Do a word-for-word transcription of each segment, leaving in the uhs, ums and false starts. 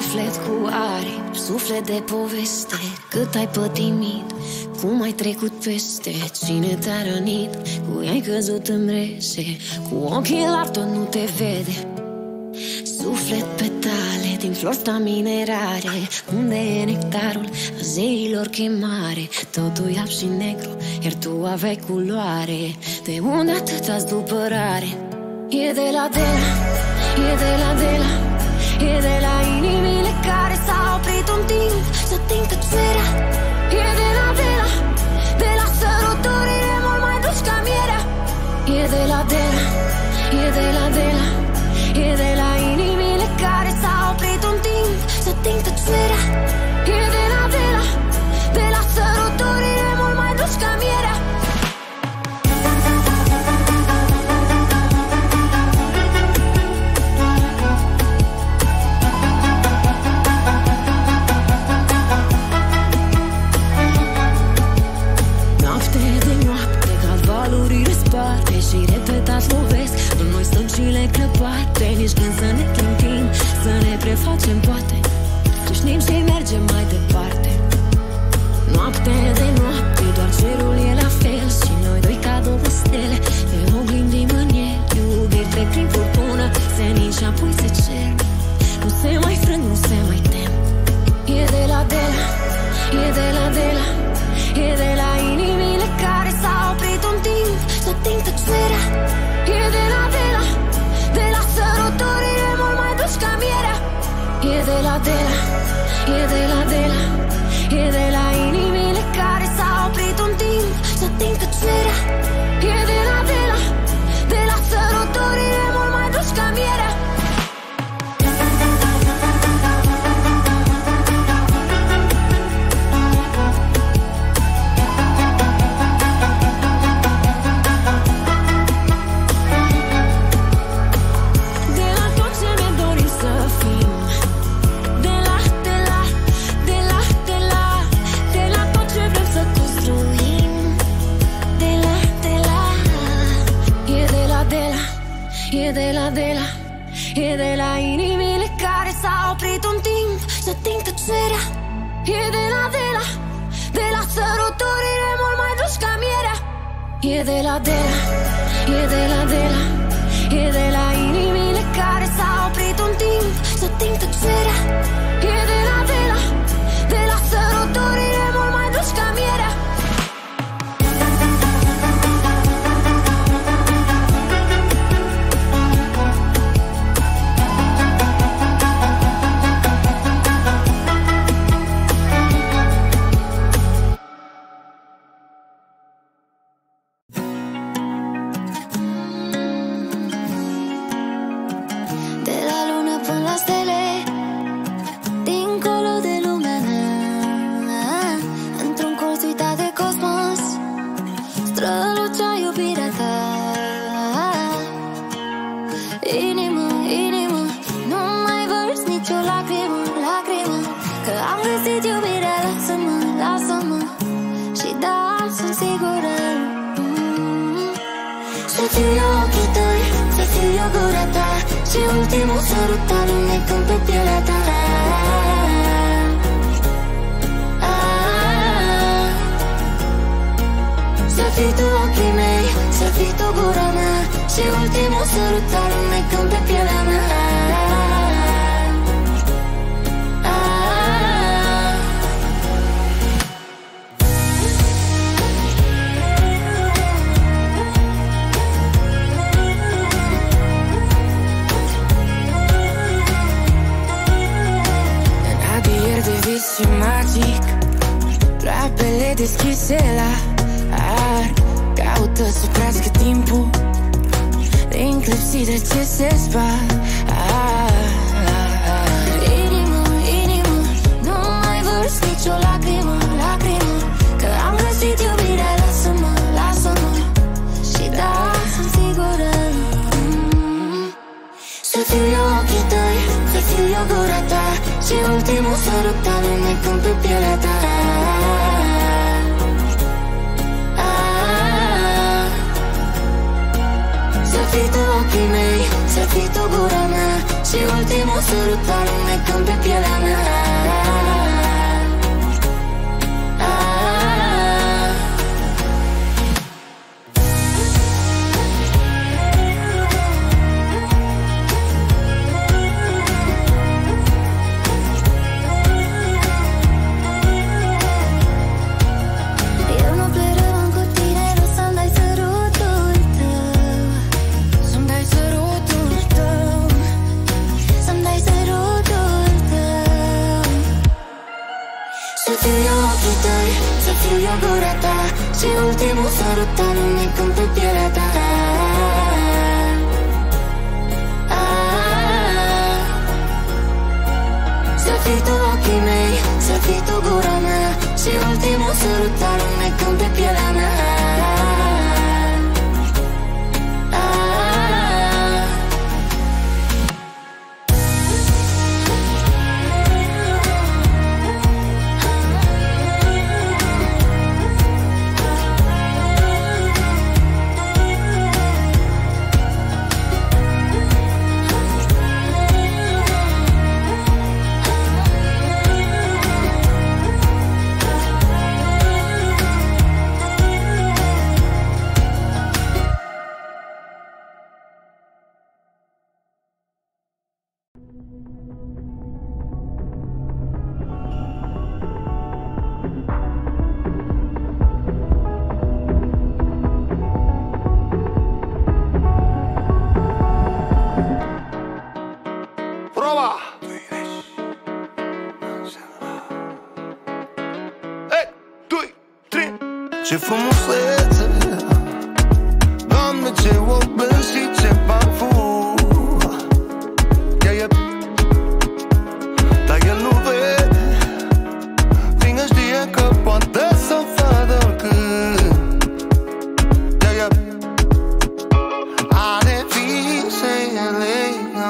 suflet cu aripi, suflet de poveste. Cât ai pătimit, cum ai trecut peste. Cine te-a rănit, cui ai căzut în brese. Cu ochii la tot nu te vede. Suflet petale din flori minerare. Unde e nectarul a zeilor chemare? Totul e alb și negru, iar tu aveai culoare. De unde atâta zdupărare? E de la de la, e de la de la, e de la inimile care s-au oprit un timp să ting tăcerea. E de la de la, de la săruturile mult mai dulci ca mierea. E de la de la, e de la de la, e de la inimile care s-au oprit un timp să ting tăcerea. E de la de la, de la săruturile mult mai dulci ca mierea. Și repetat lovesc, noi stăm și le crăpate. Nici când să ne clintim, să ne prefacem poate. Că știm și mergem mai departe. Noapte de noapte, doar cerul e la fel. Și noi doi ca două stele, ne oglindim în el. Iubiri trec prin furtună, senin și apoi se cer. Nu se mai frâng, nu se mai tem. E de la de la, e de la de la, e de la inimile care s-au oprit un timp să ting tăcerea. E de la de la, de la săruturile mult mai dulci ca mierea. E de la de la, e de la de la, e de la inimile care s-au oprit un timp să ting tăcerea. E de la de la, de la săruturile mult mai dulci ca mierea. E de la de la, e de la inimile care s-au oprit un timp să ting tăcerea. E de la de la, de la săruturile mult mai dulci ca mierea. E de la de la, e de la de la, e de la inimile care s-au oprit un timp să ting tăcerea. E de la de la, de la săruturile mult mai dulci ca mierea. Și ultimul sărut alunecând pe pielea ta. Să fii tu ochii mei, să fii tu gura mea. Și ultimul sărut alunecând pe pielea mea. Și magic, ploapele deschise la ar, caută să crească timpul din clipsii de ce se spart. Inimă, inimă, nu mai vărs nicio lacrimă, lacrimă, că am găsit iubirea. Lasă-mă, lasă-mă, și da, sunt sigură. mm. Să fiu eu ochii tăi, să fiu eu gura ta. Și ultimul sărut alunecând pe pielea ta. Să fii tu ochii mei, să fii tu gura mea. Și ultimul sărut alunecând pe pielea mea. Să fiu eu ochii tăi, să fiu eu gura ta și ultimul sărut alunecând pe pielea ta. Să fii tu ochii mei, să fii tu gura mea și ultimul sărut alunecând pe pielea mea. Ce frumusețe, Doamne, ce oben și ce parfum. Yeah, yeah. Dar el nu vede, fiindcă știe că poate să vadă oricând. Yeah, yeah. Are visele,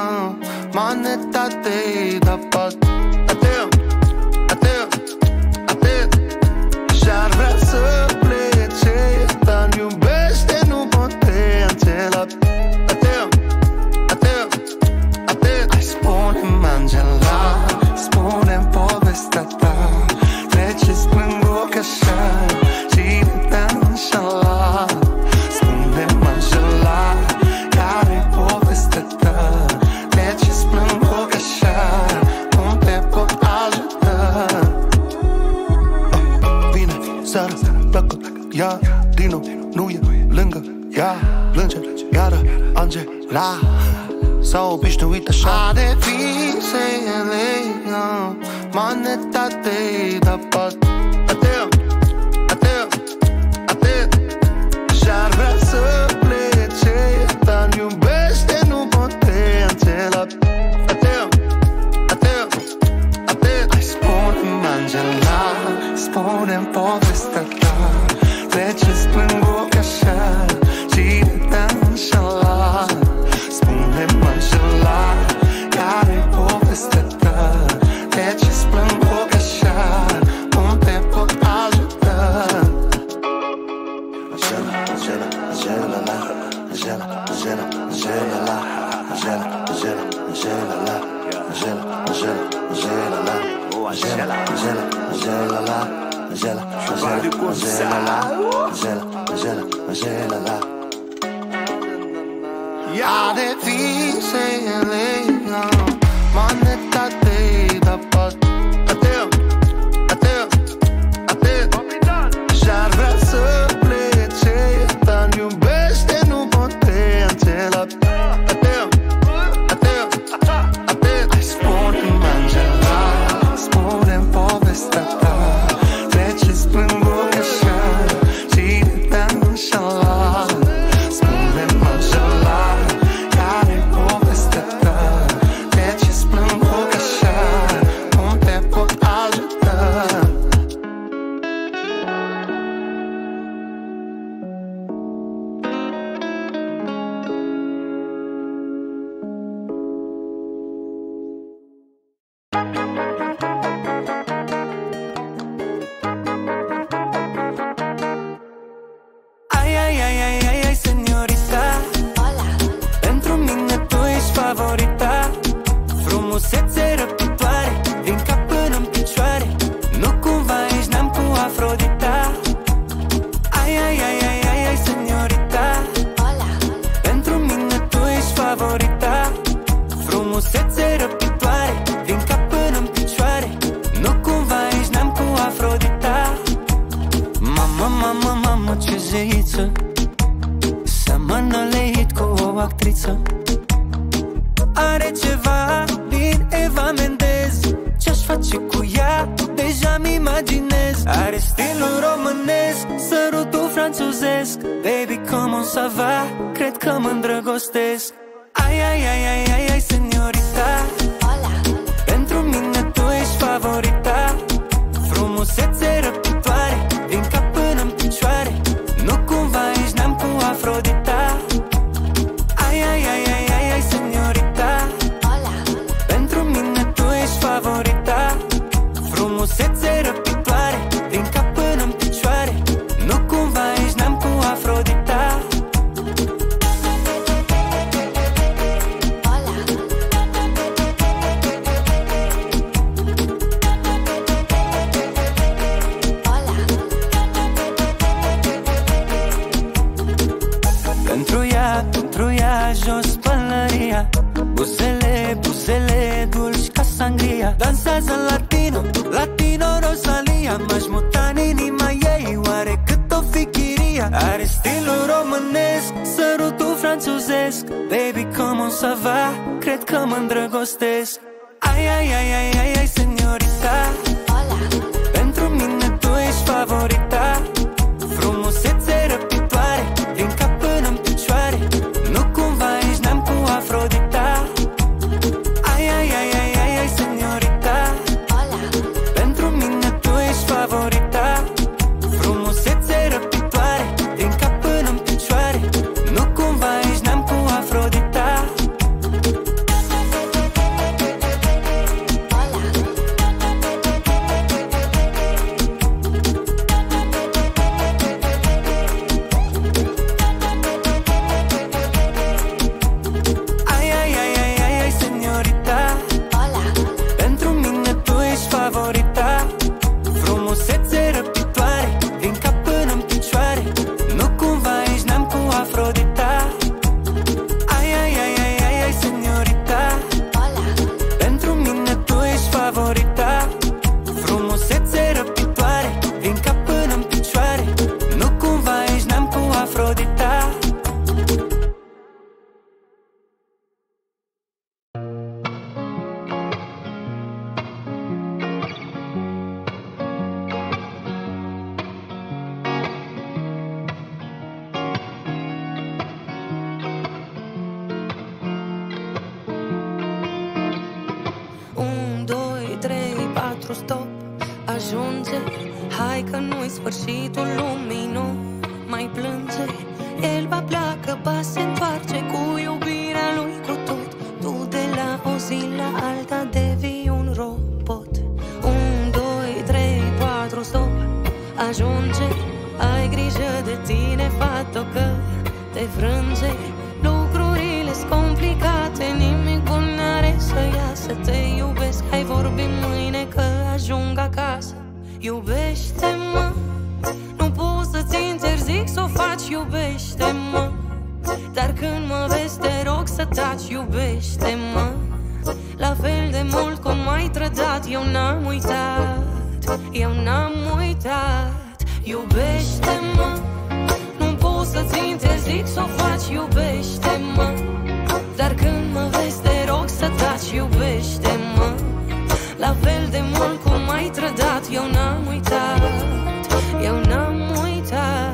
manetate, dar pat. Atea, atea, atea. Și-ar vrea să dar iubește, nu poate acela. Atea, atea, atea. Hai, spune-mi, Angela, spune-mi povestea ta. Trece-ți prin ochi așa, cine te-a înșelat? Spune-mi, Angela, care-i povestea ta? Trece-ți prin ochi așa, cum te pot ajuta? Vine seara, pleacă iar Dino nu e lângă ea, plânge iară Angela. S-a obișnuit așa. Are visele, manetate, dar pat. Atea, atea, atea. Și-ar vrea să plece, dar iubește, nu poate acela. Atea, atea, atea. Hai, spune-mi, Angela, spune-mi povestea ta. Trece-ți prin ochi așa, cine te-a înșelat? Spune-mi, Angela, care-i povestea ta? Trece-ți prin ochi așa, cum te pot ajuta? Angela, Angela, Angela, la Angela, Angela, Angela, la Angela, Angela, Angela, la Angela, Angela, Angela, la Angela, Angela, Angela, la Angela, Angela, Angela, la Angela, Angela, Angela, la Are visele, manetate, dar pat. Atea, atea, atea. Și-ar vrea să plece, dar iubește, nu poate acela. Atea, atea, atea. Hai, spune-mi, Angela, spune-mi povestea ta. Trece-ți prin ochi așa, cine te-a înșelat? Spune-mi, Angela, care-i povestea ta? Trece-ți prin ochi așa, cum te pot ajuta? Ai, ai, ai, ai, ai, ai, señorita. Pentru mine tu ești favorita. Frumusețe răpitoare, din cap până-n picioare. Nu cumva ești neam cu Afrodita. Ai, ai, ai, ai, ai, ai, señorita. Pentru mine tu ești favorita. Frumusețe răpitoare, din cap până-n picioare. Nu cumva ești neam cu Afrodita. Mama, mama, mama, ce zeiță. Seamănă leit cu o actriță. Are ceva din Eva Mendez. Ce-aș face cu ea? Deja mi-mi imaginez. Are stilul românesc, sărutul franțuzesc. Baby, come on, ça va, cred că mă îndrăgostesc. Ai, ai, ai, ai, ai, ai, seniorita, pentru mine tu ești favorita. Frumusețe răpitoare, din cap până-n picioare. Nu cumva ești neam cu Afrodita. Ai, ai, ai, ai, ai, ai, seniorita, pentru mine tu ești favorita. Frumusețe răpitoare, din cap până-n picioare. Nu cumva ești neam cu Afrodita. Pentru ea, pentru ea, jos pălăria. Buzele, buzele, dulci ca sangria. Dansează latino, latino Rosalia. M-aș muta în inima ei, oare cât o fi chiria. Are stilul românesc, sărutul franțuzesc. Baby, come on, ça va, cred că mă îndrăgostesc. Ai, ai, ai, ai, ai, ai, seniorita, pentru mine tu ești favorita. Frumusețe răpitoare, din cap până-n picioare. Nu cumva ești neam cu Afrodita. Ai, ai, ai, ai, ai, ai, seniorita, pentru mine tu ești favorita. Frumusețe răpitoare, din cap până-n picioare. Nu cumva ești neam cu Afrodita. Ai, ai, ai, ai, ai, ai, seniorita, pentru mine tu ești favorita. Frumusețe răpitoare, din cap până-n picioare. Nu cumva ești neam cu Afrodita. Ai, ai, ai, ai, ai, ai, seniorita, pentru mine tu ești favorita. Frumusețe răpitoare, din cap până-n picioare. Nu cumva ești neam cu Afrodita. Un, doi, trei, patru, stop, ajunge. Hai că nu-i sfârșitul lumii, nu mai plânge. El va pleacă, ba se întoarce cu iubirea lui cu tot. Tu de la o zi la alta devii un robot. Un, doi, trei, patru, stop, ajunge. Ai grijă de tine, fată, că te frânge. Lucrurile-s complicate, nimic bun n-are să iasă. Te iubesc, hai vorbim mâine că ajung acasă. Iubește-mă, nu pot să-ți interzic să o faci. Iubește-mă, dar când mă vezi te rog să taci. Iubește-mă, la fel de mult cum m-ai trădat. Eu n-am uitat, eu n-am uitat. Iubește-mă, nu pot să-ți interzic să o faci. Iubește-mă, dar când mă vezi te rog să taci. Iubește-mă, la fel de mult cum m-ai trădat. Eu n-am uitat, eu n-am uitat.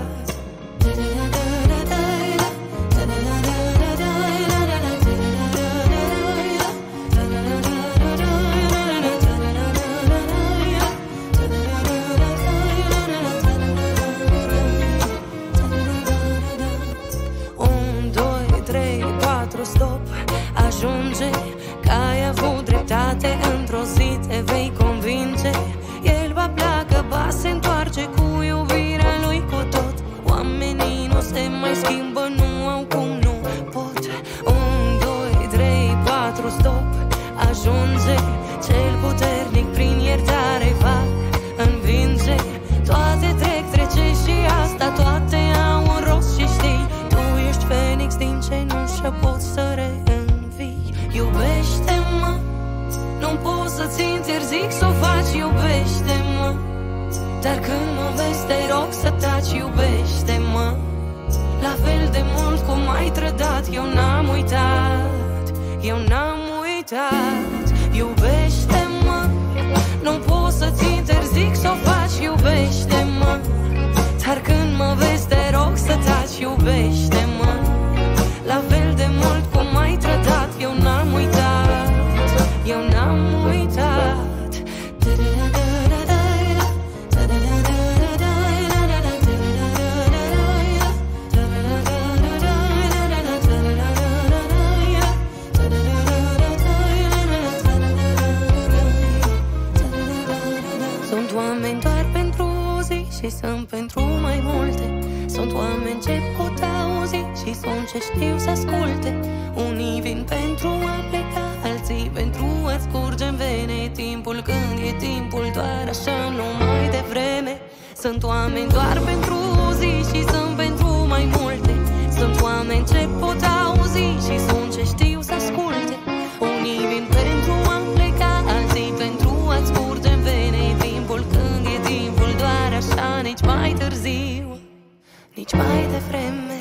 Un, doi, trei, patru, stop, ajunge. Că ai avut dreptate, într-o zi te vei convinge. El va pleacă, ba se întoarce cu iubirea lui cu tot. Oamenii nu se mai schimbă, nu au cum, nu pot. Un, doi, trei, patru, stop, ajunge. Cel puternic prin iertare va învinge. Toate trec, trece și asta, toate au un rost și știi. Tu ești Fenix din cenușă, poți să reînvii. Iubește-mă, nu pot să-ți interzic să o faci. Iubește-mă, dar când mă vezi te rog să taci. Iubește-mă, la fel de mult cum m-ai trădat. Eu n-am uitat, eu n-am uitat. Iubește-mă, nu pot să-ți interzic să o faci. Sunt oameni doar pentru o zi și sunt pentru mai multe. Sunt oameni ce pot auzi și sunt ce știu să asculte. Unii vin pentru a pleca, alții pentru a scurge-n vene. Timpul când e timpul, doar așa, numai de vreme. Sunt oameni doar pentru o zi și sunt pentru mai multe. Sunt oameni ce pot auzi și sunt ce știu să asculte. Unii vin pentru a pleca, alții pentru a-ți scurge-n vene. Timpul când e timpul, doar așa, nici mai târziu, nici mai devreme.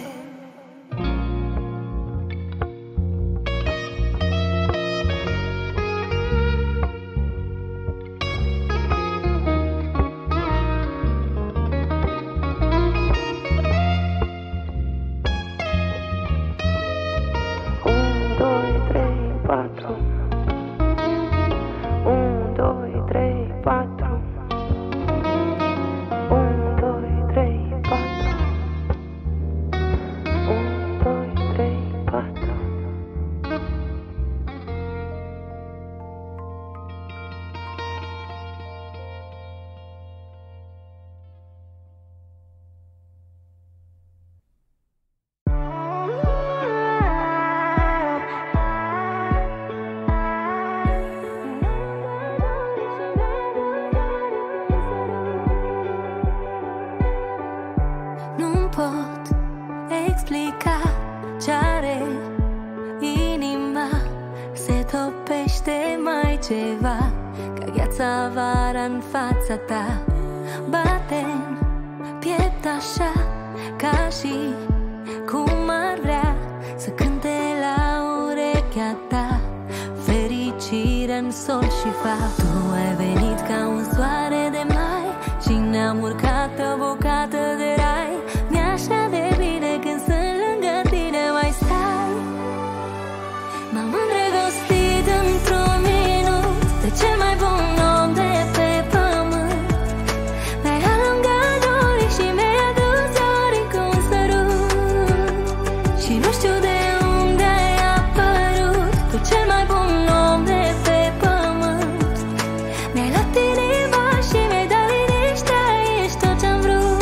Bate-n piept așa, ca și cum ar vrea să cânte la urechea ta fericire-n sol și fapt. Tu ai venit ca un soare de mai și ne-am urcat o bucată de rai. Mi-e așa de bine când sunt lângă tine, mai stai. M-am îndrăgostit într-un minut de cel mai bun om de pe pământ. Mi-ai alungat dorii și mi-ai adus zorii cu un sărut. Și nu știu de unde ai apărut, tu cel mai bun om de pe pământ. Mi-ai luat inima și mi-ai dat liniștea, ești tot ce-am vrut.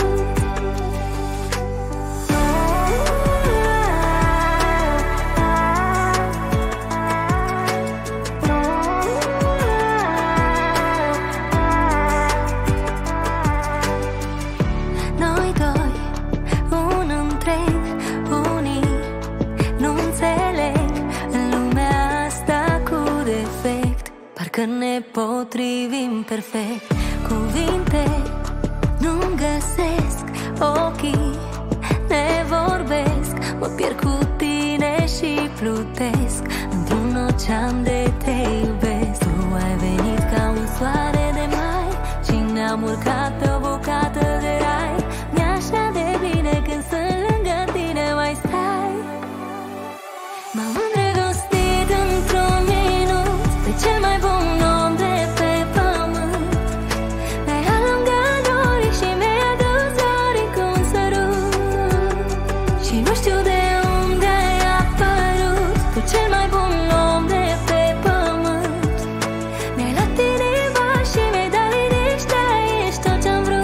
Noi doi, un întreg, unii nu înțeleg în lumea asta cu defect. Parcă ne potrivim perfect. Cuvinte nu-mi găsesc, ochii ne vorbesc. Mă pierd cu tine și plutesc într-un ocean de te iubesc. Tu ai venit ca un soare de mai și ne-am urcat pe o bucată de rai. Mi-e așa de bine când sunt lângă tine, mai stai. M-am îndrăgostit într-un minut de cel mai bun om de pe pământ. Mi-ai alungat dorii și mi-ai adus zorii cu un sărut. Și nu știu de unde ai apărut, tu cel mai bun om de pe pământ. Mi-ai luat inima și mi-ai dat liniștea, ești tot ce-am vrut.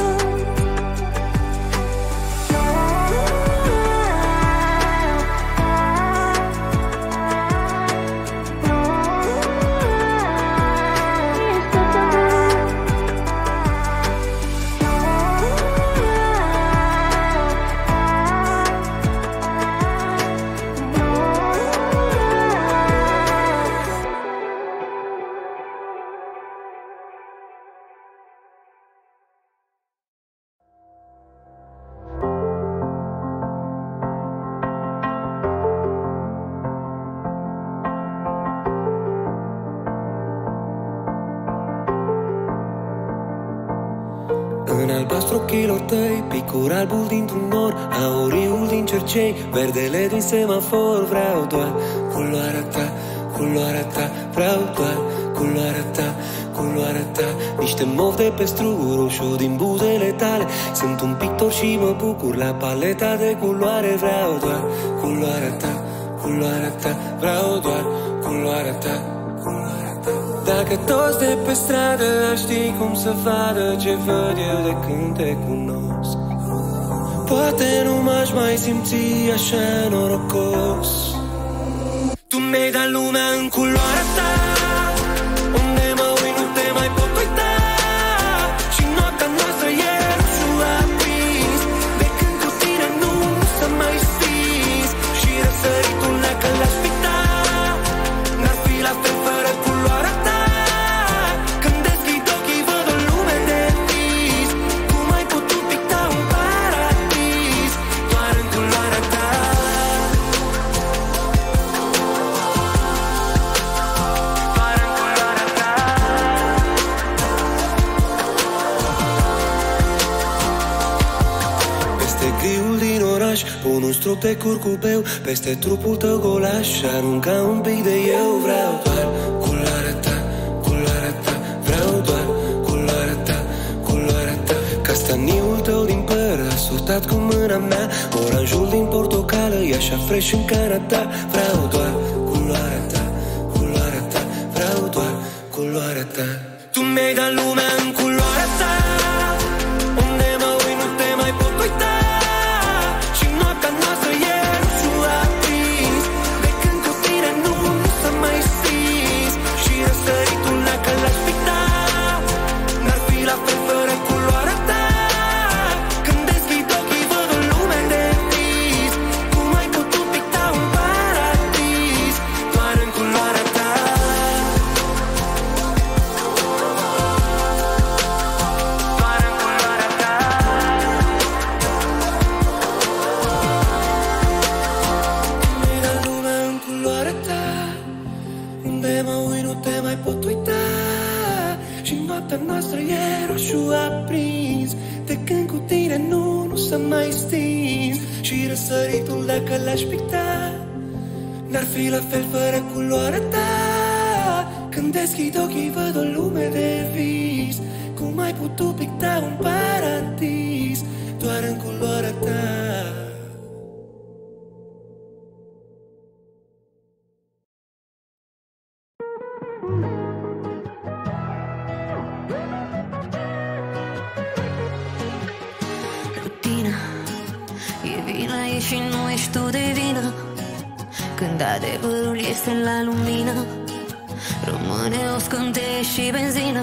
În albastru ochilor tăi, picur albul dintr-un nor, auriul din cercei, verdele din semafor. Vreau doar culoarea ta, culoarea ta, vreau doar culoarea ta, culoarea ta. Niște mov de pe struguri, roșu din buzele tale. Sunt un pictor și mă bucur la paleta de culoare. Vreau doar culoarea ta, culoarea ta, vreau doar culoarea ta, culoarea ta. Dacă toți de pe stradă ar ști cum să vadă ce văd eu de când te cunosc, poate nu m-aș mai simți așa norocos. Tu mi-ai dat lumea în culoarea ta, unde mă uit nu te mai pot uita. Și noaptea noastră e roșu aprins, de când cu tine nu, nu s-a mai stins. Și răsăritul dacă l-aș picta, n-ar fi la fel fără culoarea ta. Când deschid ochii văd o lume de vis, cum ai putut picta un paradis doar în culoarea ta. Doar în culoarea ta. Peste griul din oraș pun un strop de curcubeu, peste trupul tău golaș arunca un pic de eu. Vreau doar culoarea ta, culoarea ta. Vreau doar culoarea ta, culoarea ta. Castaniul tău din păr asortat cu mâna mea, oranjul din portocală e așa fresh în cana ta. Vreau doar culoarea ta, culoarea ta. Vreau doar culoarea ta. Tu mi-ai dat lumea în culoarea ta, unde mă uit nu te mai pot uita. Și noaptea noastră e roșu aprins, de când cu tine nu, nu s-a mai stins. Și răsăritul dacă l-aș picta, n-ar fi la fel fără culoarea ta. Când deschid ochii văd o lume de vis, cum ai putut picta un paradis doar în culoarea ta. Doar în culoarea ta. Mi-ai dat lumea în culoarea ta, unde mă uit nu te mai pot uita. Și noaptea noastră e roșu aprins, de când cu tine nu, nu s-a mai stins. Și răsăritul dacă l-aș picta, n-ar fi la fel fără culoarea ta. Când deschid ochii văd o lume de vis, cum ai putut picta un paradis doar în culoarea ta. Rutina e vina ei și nu ești tu de vină, când adevărul este la lumină. Rămâne o scânteie și benzină.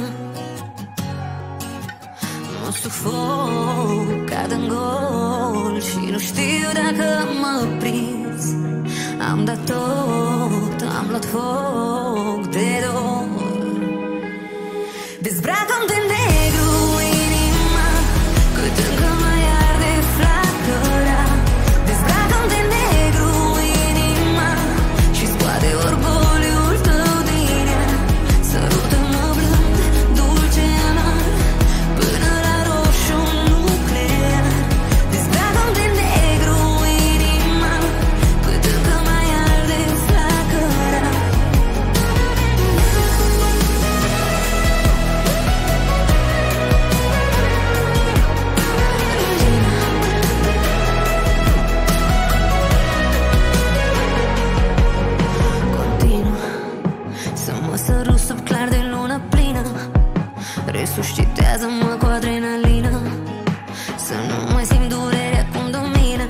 Mă sufoc, cad în gol și nu știu dacă mă prins. Am dat tot, am luat foc de dor. Dezbracă-mi de negru inima, cât încă mai arde flacăra. Dezbracă-mi de negru inima și scoate orgoliul tău din ea. Sărută-mă blând, dulce amar, până la roșu nuclear. Dezbracă-mi de negru inima, cât încă mai arde flacăra. Continuă să mă sărut sub clar de lună plină. Resuscitează-mă cu adrenalină, să nu mai simt durerea cum domină.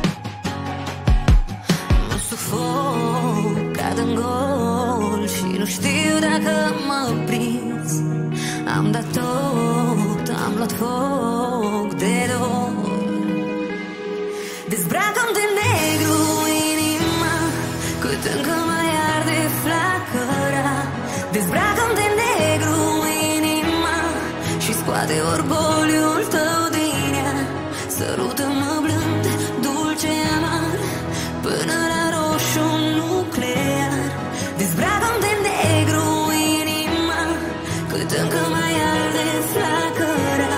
Mă sufoc, cad în gol și nu știu dacă mă prins. Am dat tot, am luat foc de dor. Dezbracă-mi de negru inima, cât încă mai arde flacăra. Dezbracă-mi de negru inima și scoate orgoliul tău din ea. Sărută-mă blând, dulce amar, până la roșu nuclear. Dezbracă-mi de negru inima, cât încă mai arde flacăra.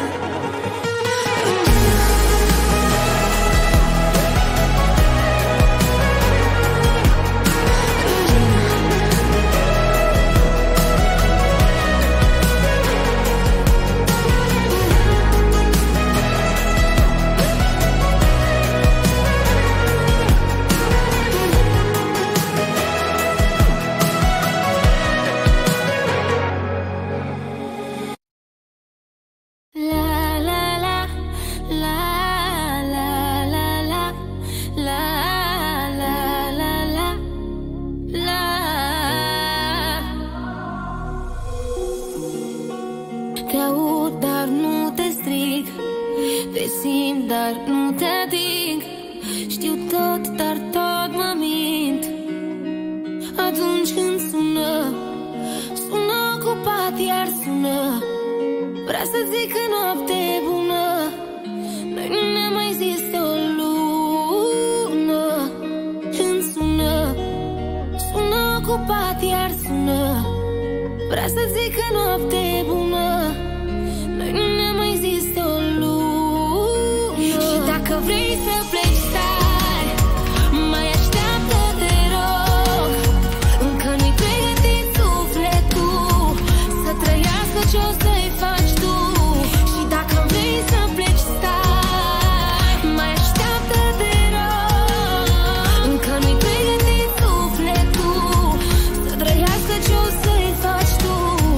dar nu te ating. Știu tot, dar tot mă mint. Atunci când sună, sună ocupat, iar sună. Vrea să zică noapte bună. Noi nu ne mai zis de o lună. Când sună, sună ocupat, iar sună. Vrea să zică noapte bună. Noi nu ne mai zis de o lună. Și dacă vrei să pleci, stai, mai așteaptă, te rog. Încă nu-i pregătit sufletul să trăiască ce-o să-i faci tu. Și dacă vrei să pleci, stai, mai așteaptă, te rog. Încă nu-i pregătit sufletul să trăiască ce-o să-i faci tu.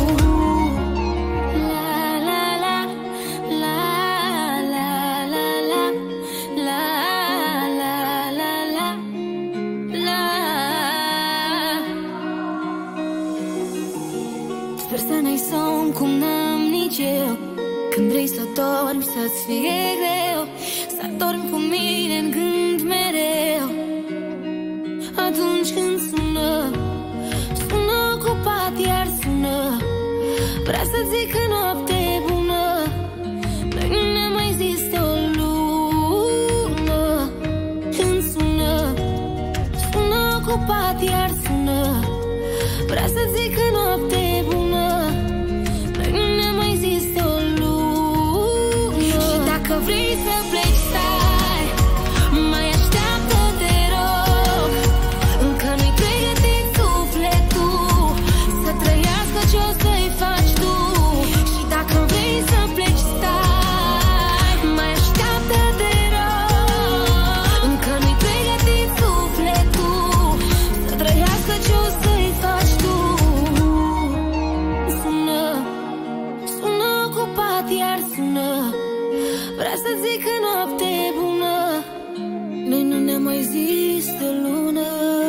Sper să n-ai somn cum n-am nici eu. Când vrei să dormi, să-ți fie greu, să dormi cu mine în gând mereu. Atunci când sună, sună ocupat, iar sună. Vrea să zică noapte bună. Noi nu ne mai zis de o lună. Când sună, sună ocupat, iar sună. Vrea să zică noapte bună. Noi nu ne mai zis de o lună. Și dacă vrei să pleci, stai, mai așteaptă, te rog. Încă nu-i pregătit sufletul să trăiască ce-o să-i faci tu. Și dacă vrei să pleci, stai, mai așteaptă, te rog. Încă nu-i pregătit sufletul să trăiască ce-o să-i faci tu. Sună, sună ocupat, iar sună. Vrea să zică noapte bună. Noi nu ne mai zis de lună.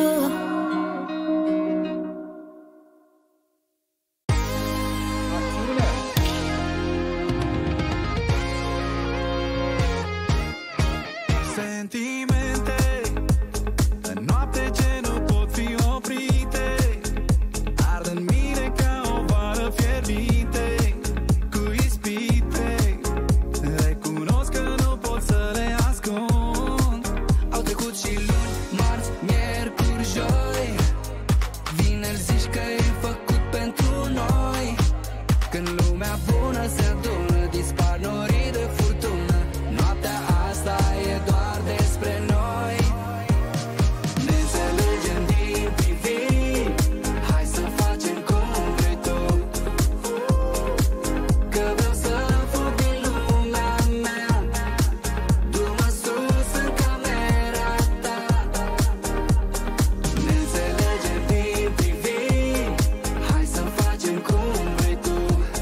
Sentimente, în noapte ce nu pot fi oprite, ard în mine ca o vară fierbinte, cu ispite. Recunosc că nu pot să le ascund. Au trecut și luni, marți, miercuri, joi. Vineri zici că e făcut pentru noi. Când lumea bună se adună, dispar norii de furtună. Noaptea asta e doar despre noi. Ne înțelegem din priviri. Hai să facem cum vrei tu. Că vreau să fug din lumea mea. Du-mă sus în camera ta. Ne înțelegem din priviri. Hai să facem cum vrei tu.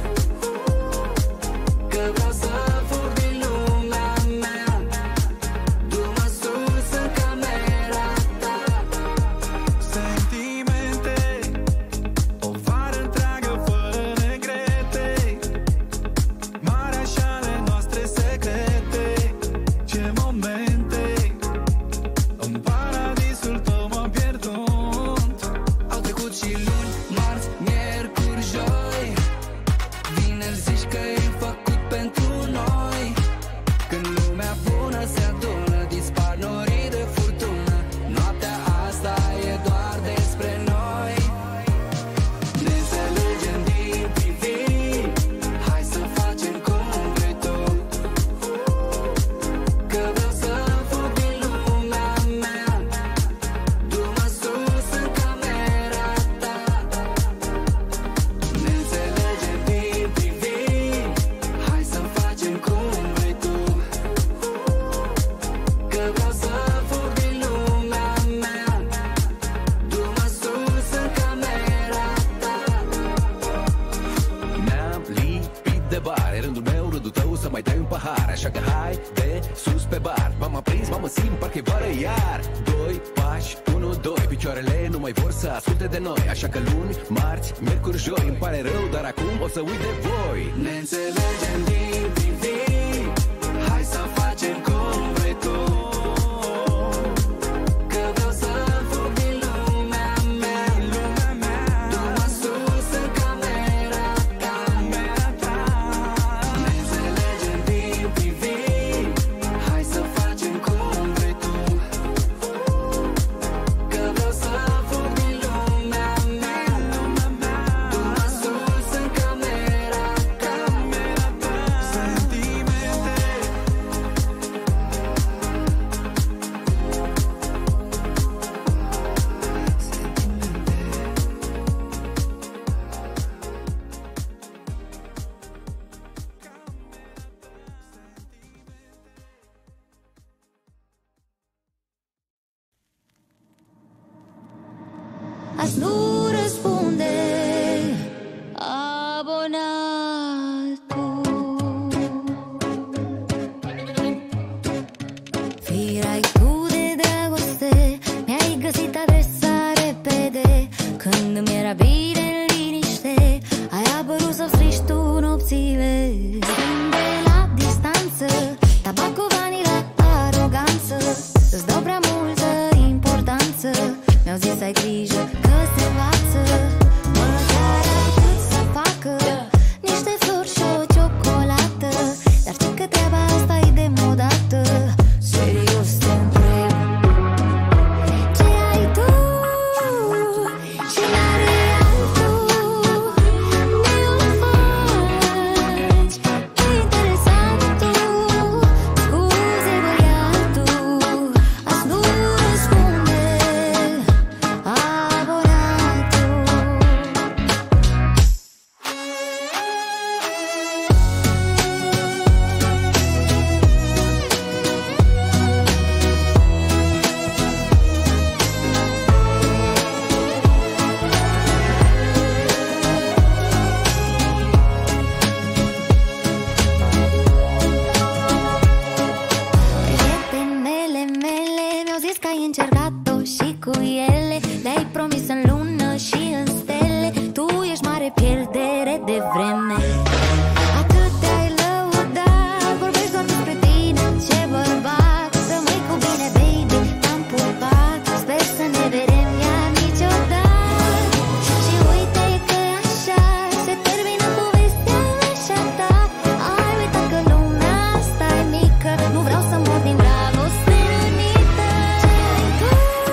Că vreau să fug din lumea mea. Du-mă sus în camera ta. Sentimente, o vară întreagă fără regrete. Marea și ale noastre secrete. Ce momente, în paradisul tău m-am pierdut. Au trecut și luni, marți, miercuri, joi. Vineri zici că e făcut pentru noi. Când lumea bună se adună, dispar norii de furtună. Noaptea asta e doar despre noi. Ne înțelegem din priviri. Hai să facem cum vrei tu. Că vreau să fug din lumea mea. Du-mă sus în camera ta. Ne înțelegem din priviri. Hai să facem cum vrei tu. Că vreau să fug din lumea mea. Du-mă sus în camera ta. Mi-am lipit de bar, e rândul meu, rândul tău să mai dai un pahar. Așa că hai de sus pe bar. M-am aprins, m-am simt, parcă-i vară iar. Doi pași, unu, doi, picioarele nu mai vor să asculte de noi. Așa că luni, marți, miercuri, joi. Îmi pare rău, dar acum o să uit de voi. Ne înțelegem din priviri. Hai să facem cum azi nu răspunde abonatul. Firai tu de dragoste, mi-ai găsit adresa repede. Când îmi era bine în liniște, ai apărut să strici tu nopțile. Schimb de la distanță, tabacovanii la aroganță. Îți dau prea multă importanță, mi-au zis ai grijă că se învață. Mă, chiar ai cât să facă niște flori și o ciocolată. Dar știi că treaba asta e demodată. Serios te întreb, ce ai tu și n-are altul? De-o faci interesantul? Scuze băiatul, azi nu răspunde abonatul. Prietenele mele mi-au zis că ai încercat-o și cu ele. Le-ai promis în lună și în stele. Tu ești mare pierdere de vreme. Atât te-ai lăudat, vorbești doar despre tine. Ce bărbat, rămâi cu bine, baby, te-am pupat. Sper să ne vedem iar niciodată. Și uite că așa se termină povestea mea și a ta. Ai uitat că lumea asta e mică, nu vreau să mor din dragoste unită. Ce ai tu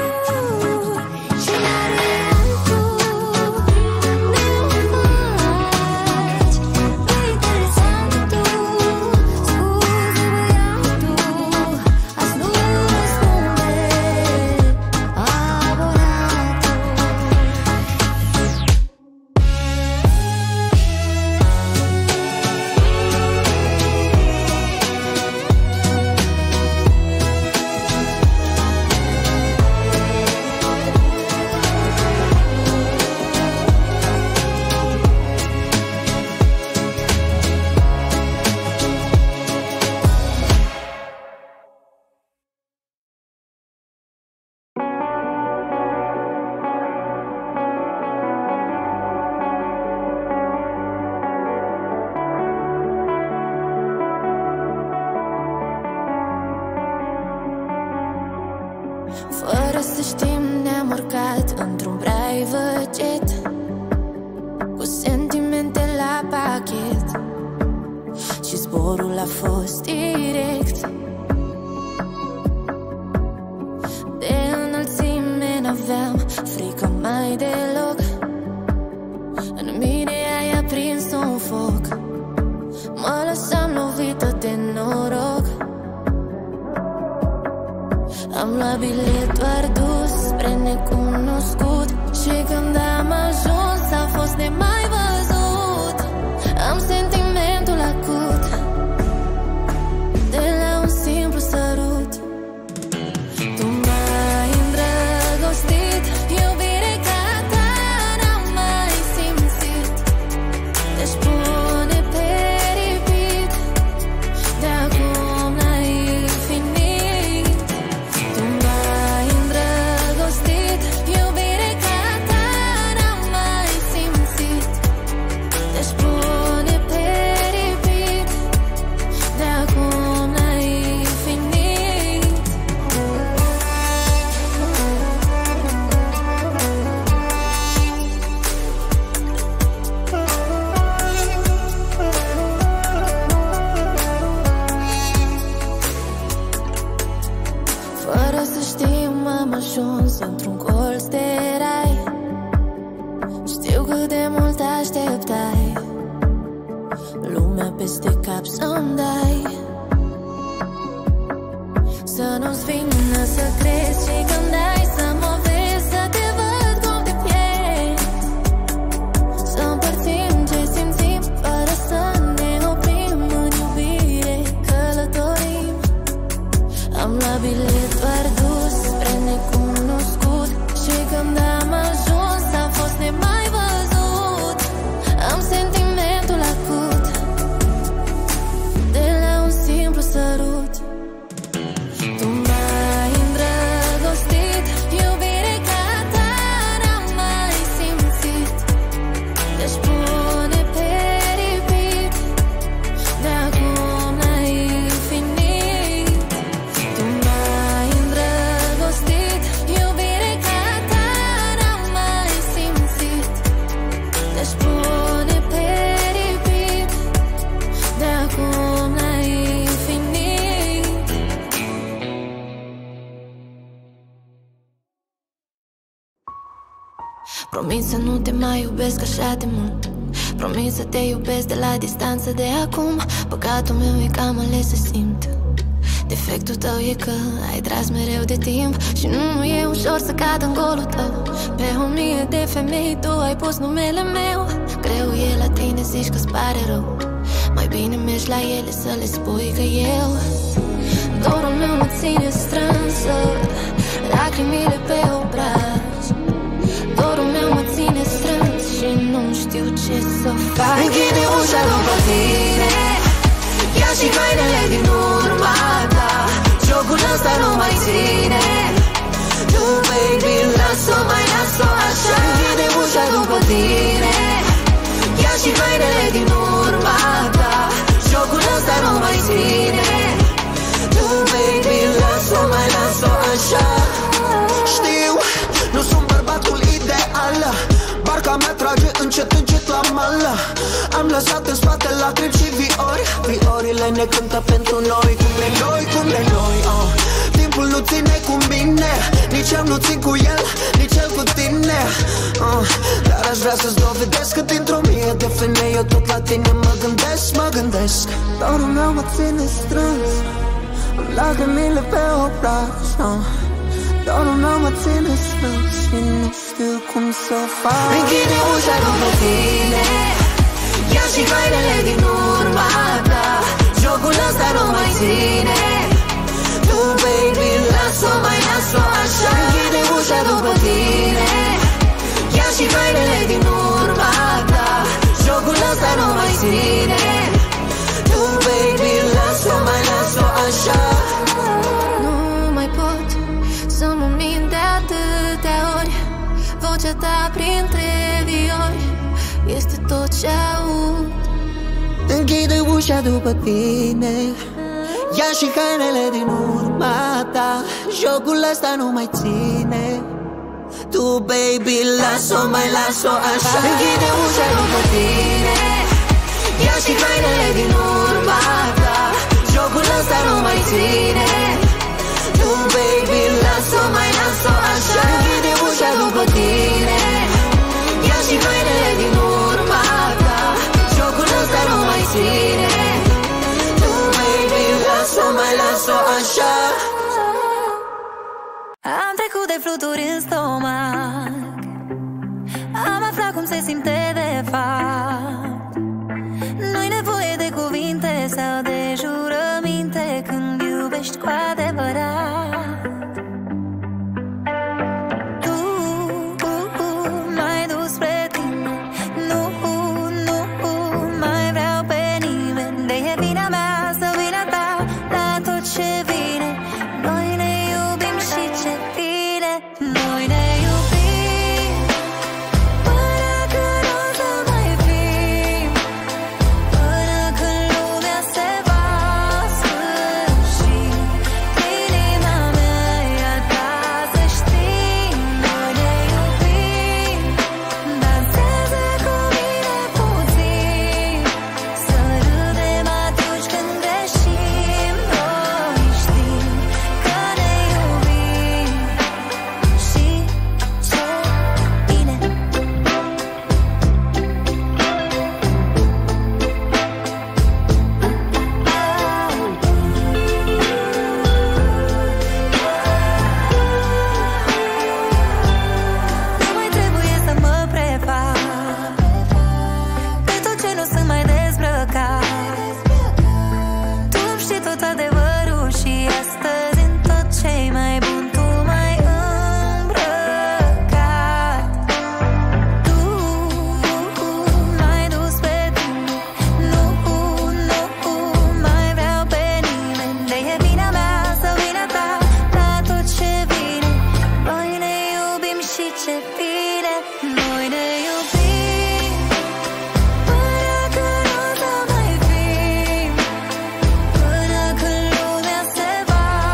și n-are altul? De-o faci interesantul? Scuze băiatul, azi nu răspunde abonatul. Fără să știm ne-am urcat într-un private jet, cu sentimente la pachet, și zborul a fost direct. De înălțime n-aveam frică mai deloc. În mine ai aprins un foc, mă lăsam lovită de noroc. Am luat bilet doar dus spre necunoscut, și când am ajuns a fost nemai văzut. Am sentimentul acut de la un simplu sărut. Tu m-ai îndrăgostit, iubire ca ta n-am mai simțit. Te-aș pune pe repeat de acum la infinit. Tu m-ai îndrăgostit, iubire ca ta n-am mai simțit. Te-aș pune pe repeat de acum la infinit. Fără să știm am ajuns într-un colț de rai. Știu cât de mult așteptai, lumea peste cap să-mi dai. Să nu-ți vină să crezi și când ai să mă vezi, să te văd cum te pierzi. Să împărțim ce simțim fără să ne oprim în iubire, călătorim. Am luat bilet doar dus spre necunoscut, Promit să nu te mai iubesc așa de mult. Promit să te iubesc de la distanță de acum. Păcatul meu e că am ales să simt. Defectul tău e că ai tras mereu de timp. Și nu e ușor să cad în golul tău. Pe o mie de femei tu ai pus numele meu. Greu e la tine, zici că-ți pare rău. Mai bine mergi la ele să le spui că eu. Dorul meu mă ține strânsă, lacrimile pe obraz. Dorul meu mă ține strâns și nu știu ce să fac. Închide ușa după tine, ia și hainele din urma ta. Jocul ăsta nu mai ține. Tu, baby, las-o, mai las-o așa. Închide ușa după tine, ia și hainele din urma ta. Jocul ăsta nu mai ține. Tu, baby, las-o, mai las-o așa. Știu, nu sunt bărbatul ideal. Barca mea trage încet, încet la mal. Am lăsat în spate lacrimi și viori. Viorile ne cântă pentru noi. Cum de noi, cum de noi, oh. Timpul nu ține cu mine, nici eu nu țin cu el, nici el cu tine, uh. Dar aș vrea să-ți dovedesc că dintr-o mie de femei eu tot la tine mă gândesc, mă gândesc. Dorul meu mă ține strâns, am lacrimile pe obraz, uh. Dorul meu mă ține strâns și nu știu cum să fac. Închide ușa după tine, ia și hainele din urma ta. Jocul ăsta nu mai ține. Tu, baby, las-o, mai las-o așa. Închide ușa după tine, ia și hainele din urma ta. Jocul ăsta nu mai ține. Tu, baby, las-o, mai las-o așa. Nu mai pot să mă mint de atâtea ori. Vocea ta printre viori este tot ce aud. Închide ușa după tine, ia și hainele din urma ta. Jocul ăsta nu mai ține. Tu, baby, las-o, mai las-o așa. Închide ușa după tine, ia și hainele din urma ta. Jocul ăsta nu mai ține. Tu, baby, las-o, mai las-o așa. Închide ușa după tine, ia și hainele din urma ta. Jocul ăsta nu mai ține. Tu, baby, las-o, mai las-o așa. Am trecut de fluturi în stomac, am aflat cum se simte de fapt. Nu-i nevoie de cuvinte sau de jurăminte când iubești cu adevărat. Tu m-ai dus spre tine, nu, nu mai vreau pe nimeni. De e vina mea sau vina ta la tot ce vine. Noi ne iubim și ce bine. Noi ne iubim până când o să mai fim, până când lumea se va sfârși. Inima mea e a ta, să știi. Noi ne iubim, dansează cu mine puțin, să râdem atunci când greșim. Noi știm că ne iubim și ce bine. Nu mai trebuie să mă prefac de tot ce nu sunt mai dezbrăcat. Tu știi tot adevărul și astăzi în tot ce-i mai bun tu m-ai îmbrăcat. Tu m-ai dus pe tine, nu, nu mai vreau pe nimeni. De e vina mea sau vina ta la tot ce vine. Noi ne iubim și ce bine. Noi ne iubim până când o să mai fim, până când lumea se va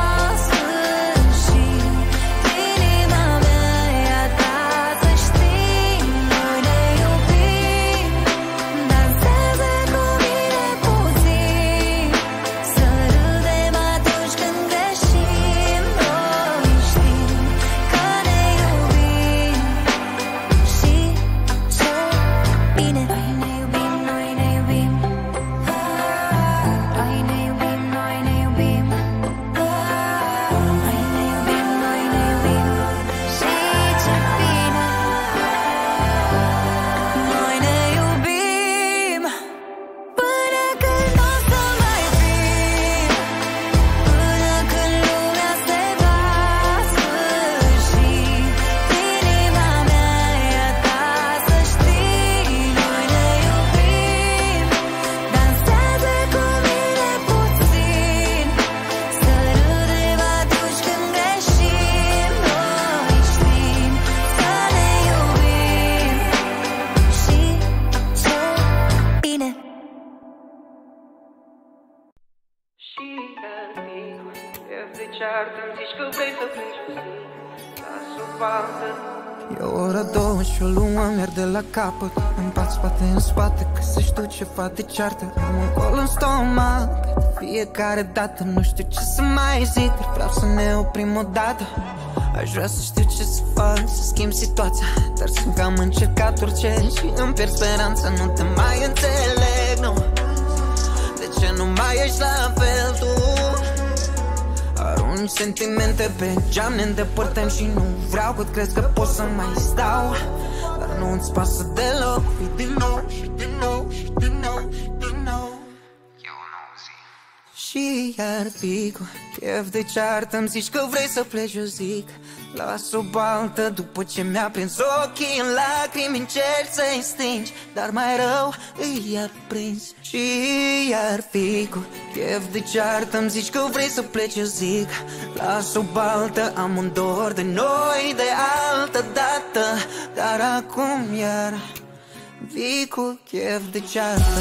iar fiu, chef de ceartă, îmi zici că vrei să pleci o zi, las-o baltă. E o oră două și o luăm iar de la capăt. În pat, spate în spate, că să știu ce fac de ceartă. Am un gol în stomac, de fiecare dată. Nu știu ce să mai zic, dar vreau să ne oprim odată. Aș vrea să știu ce să fac, să schimb situația, dar sunt că am încercat orice și îmi pierd speranța. Nu te mai înțeleg, nu. De ce nu mai ești la fel tu? Arunci sentimente pe geam, ne îndepărtăm și nu vreau, cât crezi că pot să mai stau. Dar nu îți pasă deloc, fii din nou și din nou și din nou și din nou. E o nouă zi. Și iar fi cu chef de ceartă, îmi zici că vrei să pleci, eu zic las o baltă. După ce mi-a prins ochii în lacrimi, încerci să-i stingi, dar mai rău îi aprinzi. Și iar fi cu chef de ceartă, îmi zici că vrei să pleci, eu zic las o baltă. Am un dor de noi de altă dată, dar acum iar vii cu chef de ceartă.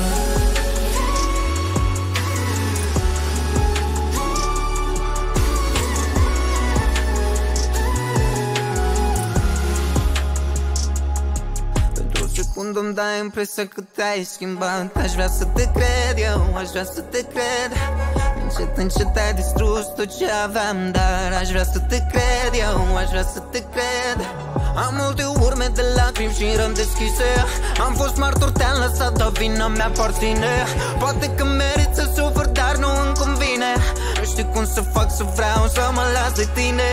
Când îmi dai impresia că te-ai schimbat, aș vrea să te cred, eu aș vrea să te cred. Încet, încet ai distrus tot ce aveam, dar aș vrea să te cred, eu aș vrea să te cred. Am multe urme de lacrimi și rămi deschise, am fost martor, te-am lăsat, dar vina mea aparține. Poate că merit să sufăr, dar nu îmi convine. Nu știu cum să fac să vreau să mă las de tine.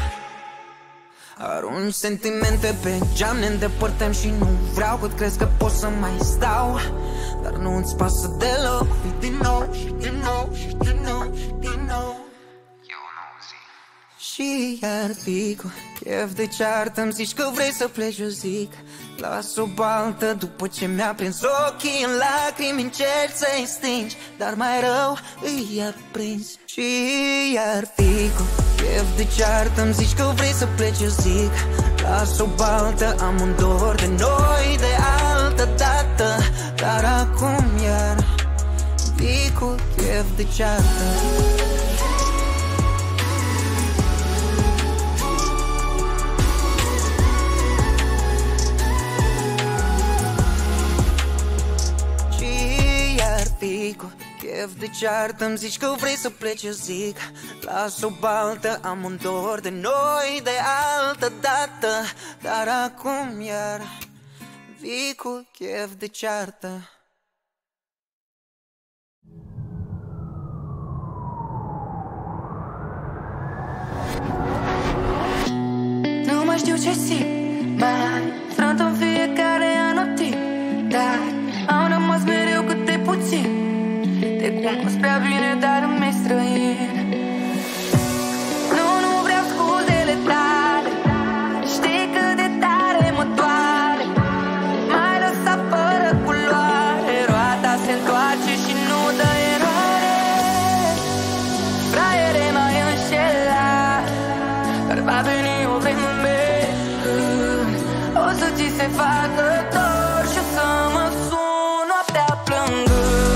Arunci sentimente pe geam, ne îndepărtăm și nu vreau, cât crezi că pot să mai stau. Dar nu îți pasă deloc, fii din nou și din nou și din nou și din nou. E o nouă zi. Și iar fi cu chef de ceartă, îmi zici că vrei să pleci, eu zic las o baltă. După ce mi-a prins ochii în lacrimi, încerci să-i stingi, dar mai rău îi aprinzi. Și iar fi cu chef de ceartă, îmi zici că vrei să pleci, eu zic las o baltă. Am un dor de noi de altă dată, dar acum iar vii cu chef de ceartă. Cu chef de ceartă, îmi zici că vrei să pleci, eu zic las o baltă. Am un dor de noi de altă dată, dar acum iar vii cu chef de ceartă. Nu mai știu ce simt, mai frânt în fiecare anotimp, dar am rămas mereu câte puțin. Te cunosc prea bine, dar îmi-e străin. Nu, nu vreau scuzele tale, știi cât de tare mă doare. M-ai lăsat fără culoare, roata se întoarce și nu dă eroare. Fraiere, m-ai înșelat, dar va veni o vreme când o să ți se facă dor și o să mă sun noaptea plângând.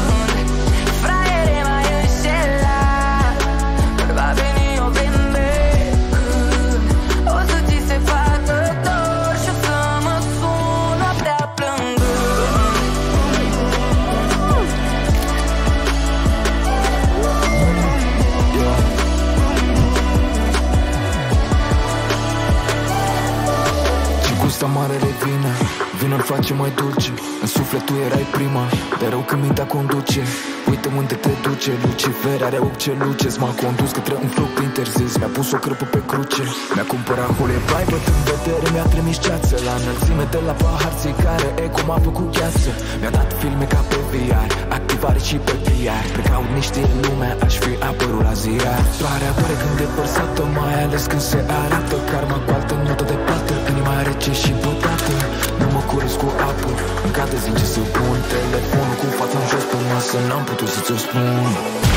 Gusta mare revine, vinul face mai dulce. În suflet tu erai prima, de rău când mintea conduce. Uite unde te duce, Lucifer are ochi ce luce. M-a condus către un flop interzis, mi-a pus o crâpă pe cruce. Mi-a cumpărat hole, vai băt în vedere, mi-a trimis ceață la înălțime de la pahar, țigare, eco m-a făcut gheață. Mi-a dat filme ca pe V R, activare și pe P R. Precaut niște lume, aș fi apărut la ziar. Floarea doare când e părsată, mai ales când se arată. Karma cu altă notă de plată, inima rece și bătată. Nu mă curăț cu apă, în cadă zi ce să pun telefonul cu fața în jos pe masă, n-am putut să ți-o spun.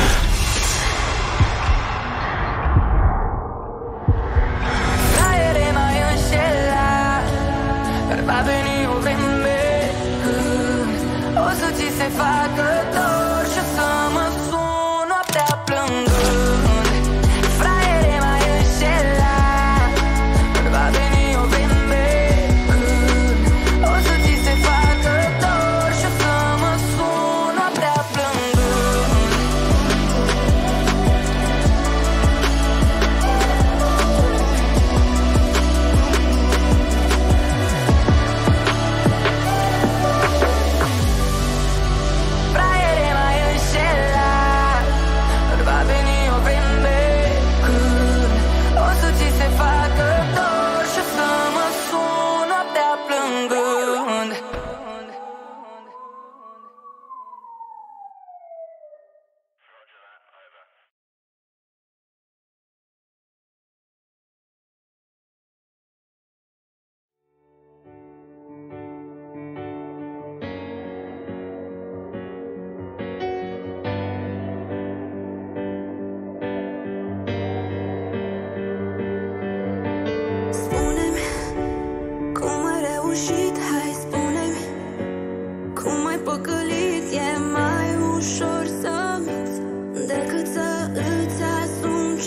Fraiere, m-ai înșelat, dar va veni o vreme când o să ți se facă dor și o să mă sun noaptea plângând.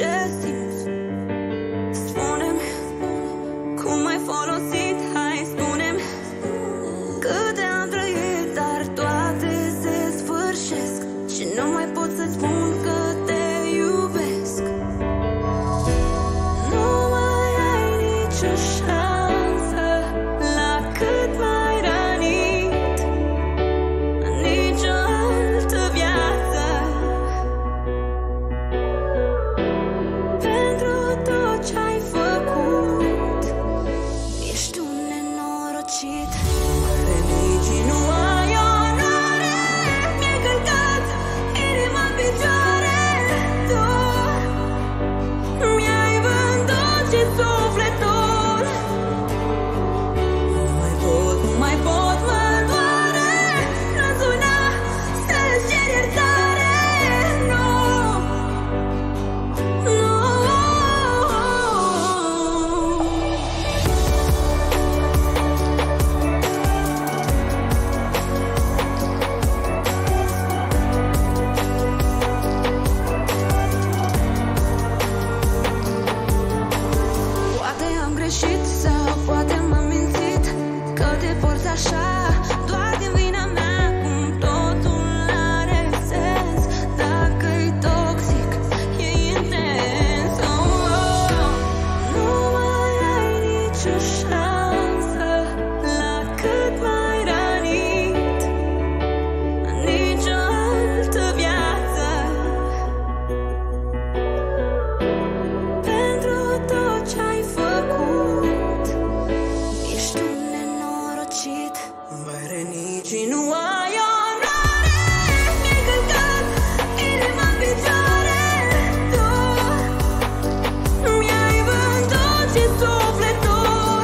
ce simți. Spune-mi cum ai folosit, hai spune-mi câte am trăit, dar toate se sfârșesc și nu mai pot să spun că te iubesc. Nu mai ai nicio șansă la cât mai rănit, nicio altă viață. Pentru tot ce-ai făcut, ești un nenorocit. Religii nu ai onoare, mi-ai călcat inima în picioare. Tu mi-ai vândut și sufletul. Nu mai pot, nu mai pot, mă doare. Nu-mi suna să-ți cer iertare. Nu, nu. Poate am greșit sau poate m-am mințit că te porți așa, doar din vina mea, cum totul are sens. Dacă-i toxic, e intens. Oh, oh. Nu mai ai nicio șansă la cât mai rănit, nicio altă viață. Pentru tot ce-ai făcut, ești un nenorocit. Mai renicii nu ai onoare, mi-ai călcat inima în picioare. Tu mi-ai vândut și sufletul.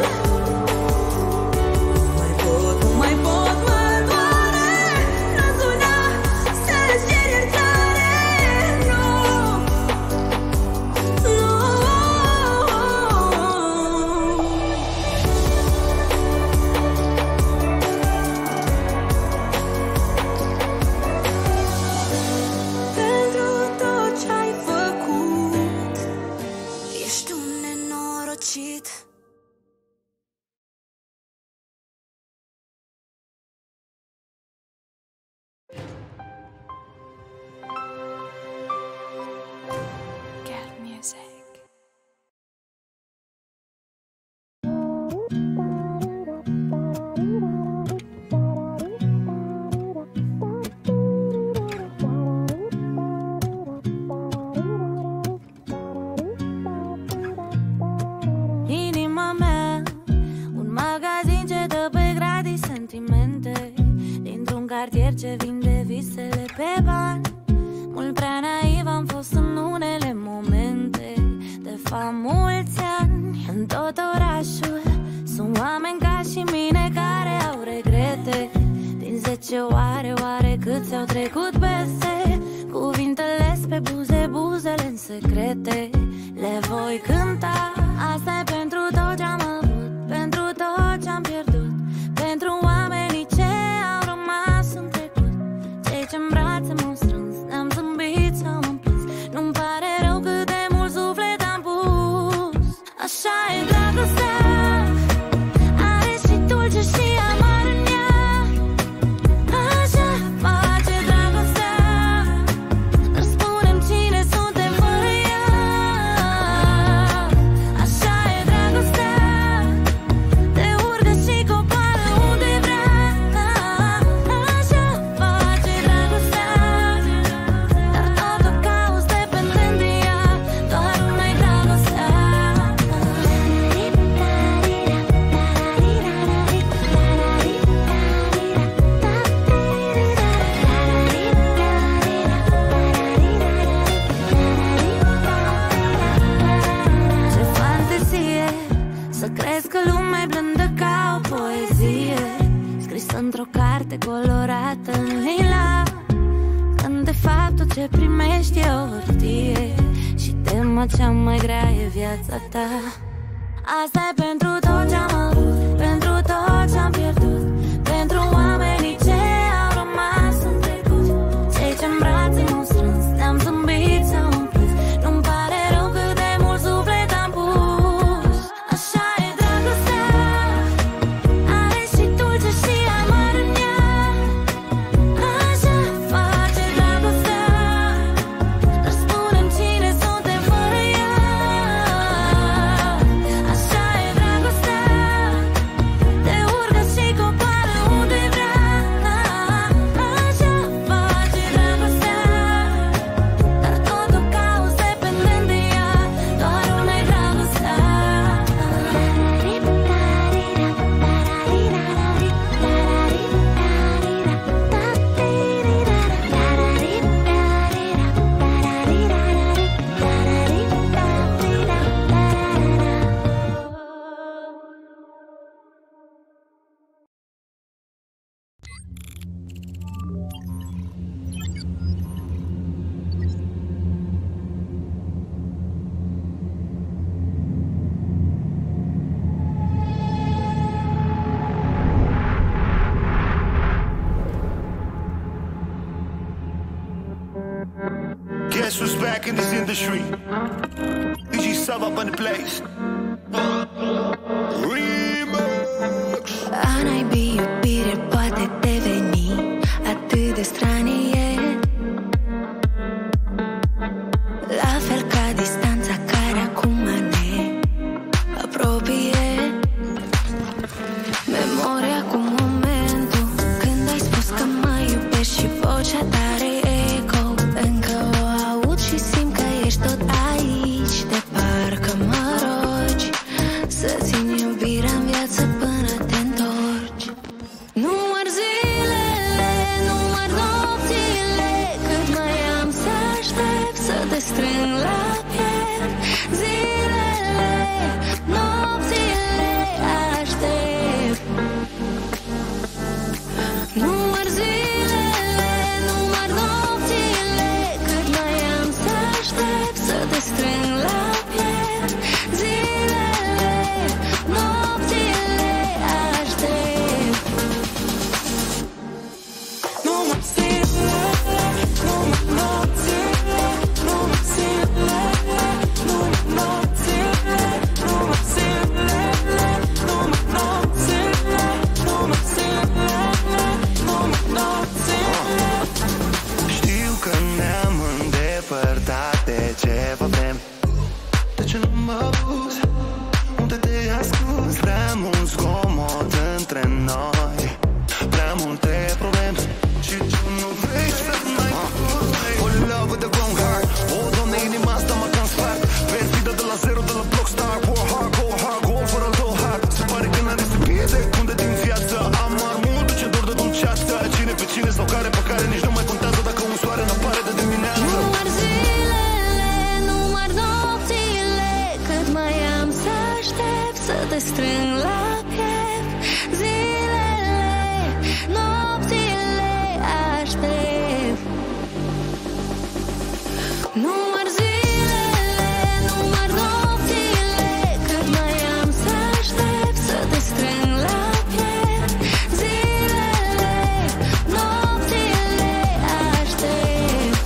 Nu mai pot, nu mai pot, mă doare. Nu-mi suna să-ți cer iertare. Nu, nu. Pentru tot ce-ai făcut, ești un nenorocit. Cat music. Inima mea, un magazin ce dă pe gratis sentimente, dintr-un cartier ce vinde visele pe bani. Mult prea naiv am fost în unele momente, de fapt mulți ani. În tot orașul sunt oameni ca și mine care au regrete. Din zece oare, oare câți au trecut peste cuvintele pe buze, buzele în secrete. Le voi cânta, asta e pentru tot ce-am avut, pentru tot ce-am pierdut, pentru oamenii ce au rămas în trecut, cei ce-n brațe m-au strâns, ne-am zâmbit sau am plâns. Nu-mi pare rău cât de mult suflet am pus. Așa e dragostea, are și dulce și amar în ea. Așa face dragostea, dar spune-mi cine suntem fără ea. Așa e dragostea, te urcă și coboară unde vrea. Așa face dragostea, dar tot o cauți dependent de ea. Doar una-i dragostea. Ce fantezie să crezi că lumea e blândă ca o poezie scrisă într-o carte colorată în lila, când de fapt tot ce primești e o hârtie și tema cea mai grea e viața ta. Asta e pentru tot ce-am avut, pentru tot ce-am pierdut, pentru oamenii ce au rămas în trecut, cei ce-n brațe m-au strâns, ne-am zâmbit sau am plâns. Nu-mi pare rău in this industry. D J Sava up on the place. Remix. A n-ai iubire poate deveni atât de stranie, la fel ca distanța care acum ne apropie. Memoria cu momentul când ai spus că mă iubești și vocea tare eco. Încă o aud și simt că ești tot aici, de parcă mă rogi să țin iubirea în viață până te întorci. Număr zilele, număr nopțile, cât mai am să aștept să te strâng la piept. Zilele, nopțile, aștept. Număr zilele, număr nopțile, cât mai am să aștept să te strâng la piept. Zilele, nopțile, aștept. Număr zilele, număr nopțile, număr zilele, număr nopțile, număr zilele, număr nopțile, număr zilele, număr nopțile. Știu că ne-am îndepărtat de ceva vreme. De ce nu mă auzi? Unde te-ai ascuns? Prea mult zgomot între noi, prea multe probleme și tu nu vrei să mai auzi. Fall in love with the wrong heart. O, Doamne, inima asta mă cam spart. Perfidă de la zero, de la block star. Go hard, go hard, go fără tău hard. Se pare că n-are să pierde cunde din viață. Amar mult ce dor de dulceață. Cine pe cine sau care pe care nici nu mai contează dacă un soare n-apare de dimineață. Număr zilele, număr nopțile, cât mai am să aștept să te strâng la piept. Zilele, nopțile, aștept. Număr zilele, număr nopțile, cât mai am să aștept să te strâng la piept. Zilele, nopțile, aștept.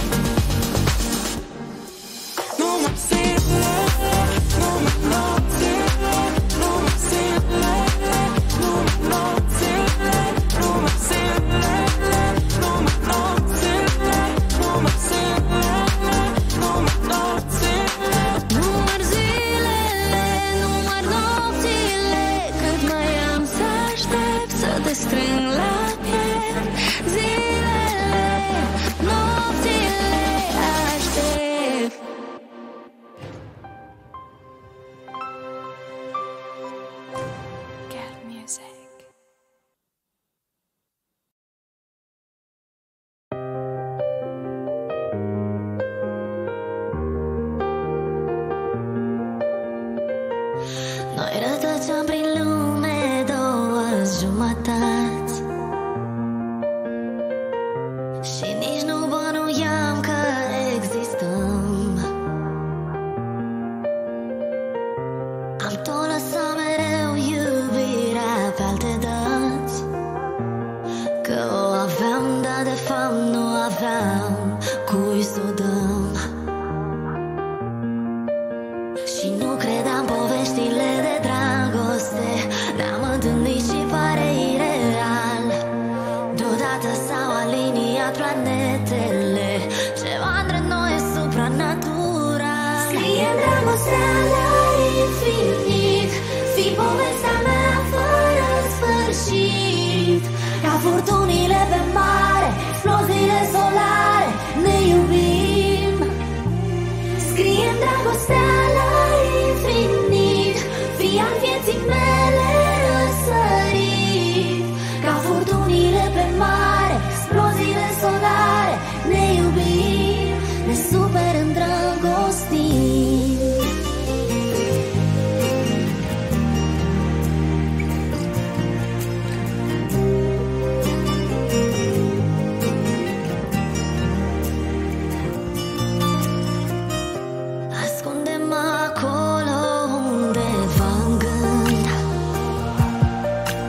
Număr zilele, număr nopțile, număr zilele, număr nopțile, număr zilele, număr nopțile, număr zilele, număr nopțile. Număr zilele, număr nopțile, cât mai am să aștept să te strâng la piept. Zilele, nopțile, aștept. Cat music. Noi rătăceam prin lume două jumătăți și nici nu bănuiam că existăm. Am tot lăsat mereu iubirea pe alte dăți, că o aveam, dar de fapt nu aveam cui să o dăm. Și nu credeam poveștile de dragoste, ne-am întâlnit și pare ireal. Deodată s-au aliniat planetele, ceva între noi e supranatural. Scrie dragostea la infinit, fii povestea mea fără sfârșit. Ca furtunile pe mare, exploziile solare, ne iubim. Scrie dragostea la infinit, fii al vieții mele răsărit. Ca furtunile pe mare, exploziile solare, ne iubim, ne super îndrăgostim. Ascunde-mă acolo undeva în gând,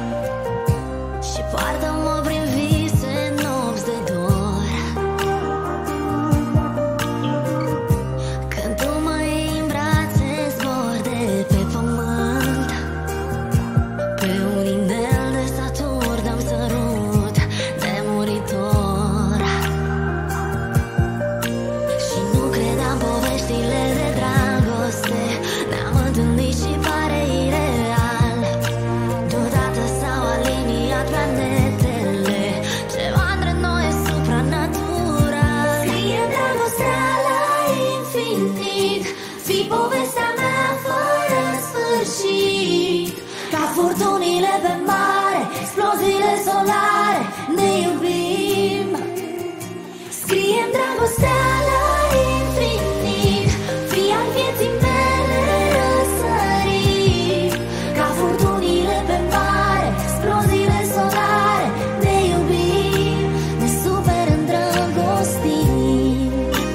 nimic. Fii povestea mea fără sfârșit. Ca furtunile pe mare, exploziile solare, ne iubim. Scriem dragostea la infinit. Fii al vieții mele răsărit. Ca furtunile pe mare, exploziile solare, ne iubim. Ne super îndrăgostim.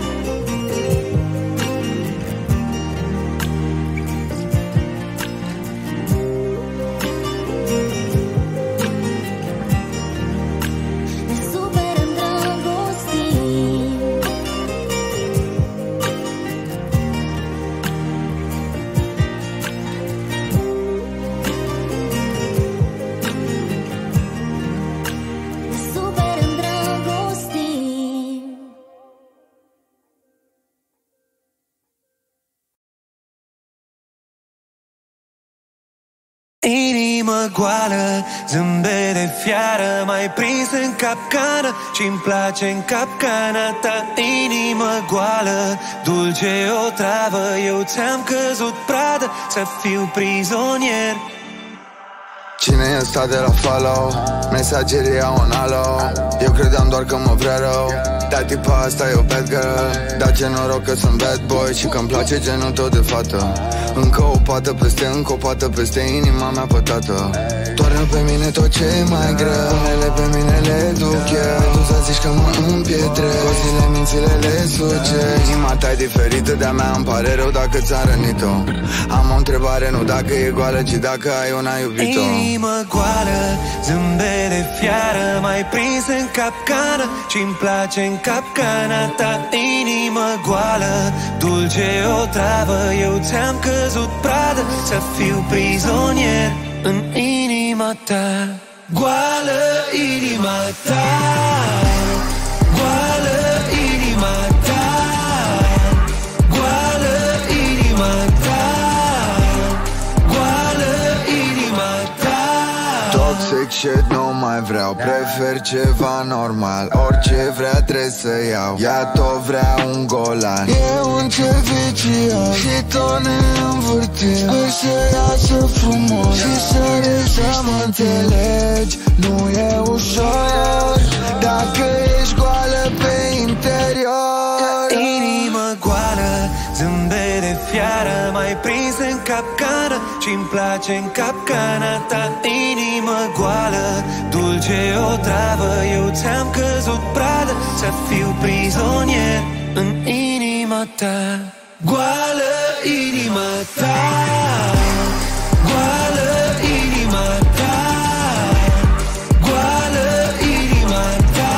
Ne super îndrăgostim. Ne super îndrăgostim. Inimă goală, zâmbet de fiară, mai prins în capcană, ce-mi place în capcana ta. Inimă goală, dulce o travă, eu ți-am căzut pradă, să fiu prizonier. Cine e ăsta de la follow? Mesagerii au un alo. Eu credeam doar că mă vrea rău, dar tipa asta e o bad girl. Dar ce noroc că sunt bad boy și că-mi place genul tău de fată. Încă o pată peste, încă o pată peste inima mea pătată. Toarnă pe mine tot ce e mai greu, unele pe mine le duc eu. Tu să zici că mă împietrez, cu zile mințile le suge. Inima ta e diferită de-a mea, îmi pare rău dacă ți-a rănit-o. Am o întrebare, nu dacă e goală, ci dacă ai una iubit-o. Inimă goală, zâmbet de fiară, mai prins în capcană, ce-mi place în capcana ta. Inimă goală, dulce o travă, eu ți-am căzut pradă, să fiu prizonier în inima ta. Goală inima ta, goală inima ta, goală inima ta, goală inima ta. Toxic shit nu mai vreau, prefer ceva normal. Orice vrea trebuie să iau, ea tot vrea un golan. E un serviciu și tot ne învârtim. Vrei să iasă frumos și să râzi, să mă înțelegi. Nu e ușor dacă ești goală pe interior. Inimă goală, zâmbet de fiară, mai prins în capcană, ce-mi place în capcana ta. Inimă goală, dulce o travă, eu ți-am căzut pradă, să fiu prizonier în inima ta. Goală inima ta, goală inima ta, goală inima ta,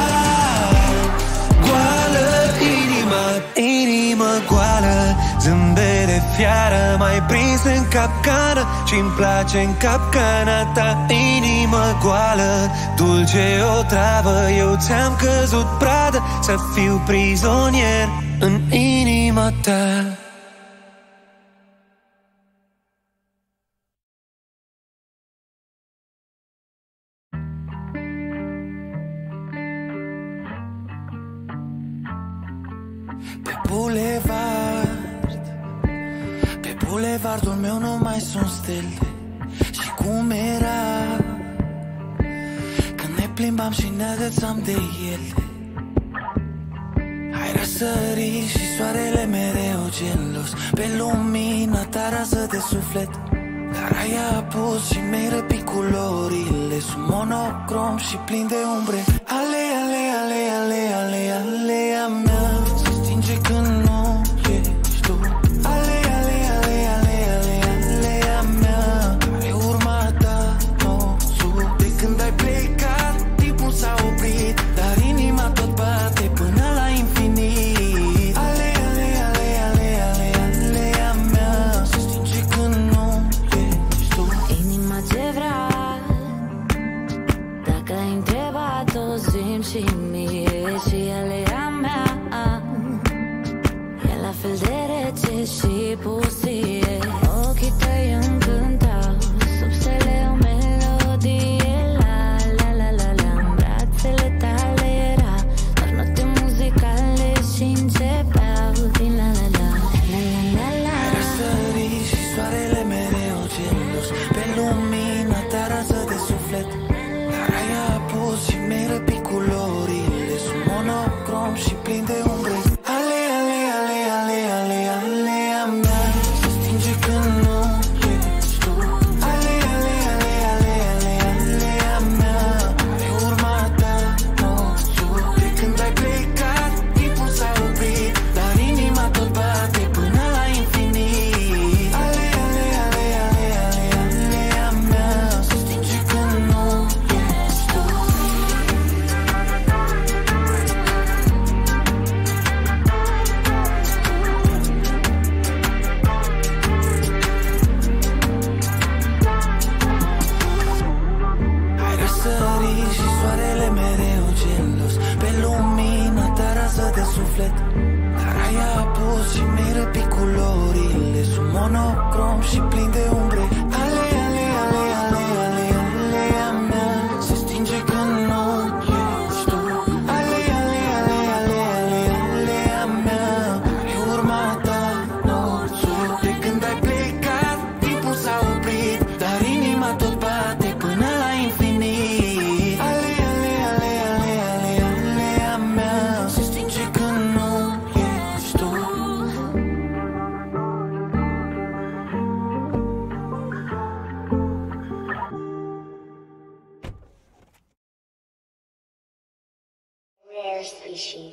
goală inima. Inimă goală, zâmbet de fiară, mai prins în capcană, ce-mi place în capcana ta. Inimă goală, dulce o travă, eu ți-am căzut pradă, să fiu prizonier în inima ta. Pe bulevard, pe bulevardul meu nu mai sunt stele. Și cum era când ne plimbam și ne agățam de ele. Ai răsărit și soarele mereu gelos, pe lumina ta rază de suflet. Dar ai apus și mi-ai răpit culorile, sunt monocrom și plin de umbre. Ale, ale, ale, ale, ale, alea mea se stinge când nu ești tu. Ale, ale, ale, ale, ale, alea mea, care urma ta nostru. De când ai plecat, timpul s-a oprit, dar inima tot bate până la infinit. Ale, ale, ale, ale, ale, alea mea se stinge când nu ești tu. Inima ce vrea, dacă ai întrebat-o zi-mi și mie, și alea mea e la fel de rece și pustie. Ochii tăi încântau, sub stele o melodie. La la la la la, în brațele tale era doar note muzicale și începeau din la la la. La la monocrom și plin de umbre. Ale, ale, ale, ale, ale, alea mea se stinge când nu ești tu. Ale, ale, ale, ale, ale, alea mea e urma ta, nu tu. De când ai plecat, timpul s-a oprit, dar inima tot bate până la infinit. Ale, ale, ale, ale, ale, alea mea se stinge când nu ești tu. Rare species.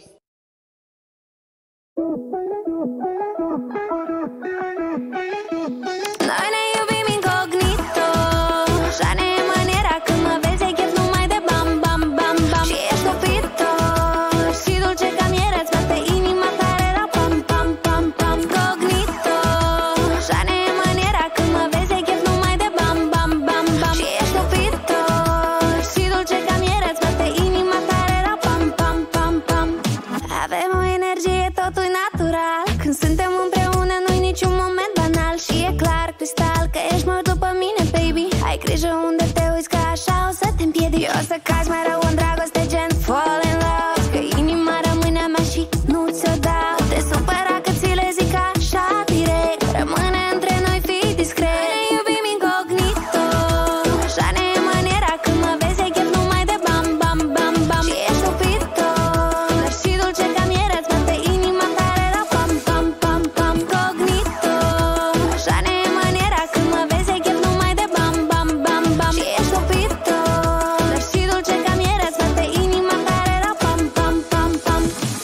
Noi ne iubim incognito, așa ne e maniera. Când mă vezi ai chef numai de bam, bam, bam, bam. Și ești opito și dulce ca miere, îți bate inima tare la pam, pam, pam, pam. Cognito, așa ne e maniera. Când mă vezi ai chef numai de bam, bam, bam, bam. Și ești opito și dulce ca miere, îți bate inima tare la pam, pam, pam, pam. Avem o energie, totul natural. Când suntem împreună nu-i niciun moment banal. Și e clar, cristal, că ești mult după mine, baby. Ai grijă unde te uiți, că așa o să te împiedici. O să cazi mai rău în dragoste, gen fall in love. Că inima rămâne a mea și nu ți-o dau. Te supăra că ți le zic așa direct. Rămâne între noi, fii discret. Ne iubim incognito, așa ne e maniera. Când mă vezi ai chef numai de bam, bam, bam, bam. Și ești opito, dar și dulce ca miere, îți bate inima tare la pam, pam, pam, pam. Cognito, așa ne e maniera. Când mă vezi ai chef numai de bam, bam, bam, bam. Și ești opito, dar și dulce ca miere, îți bate inima tare la pam, pam, pam, pam.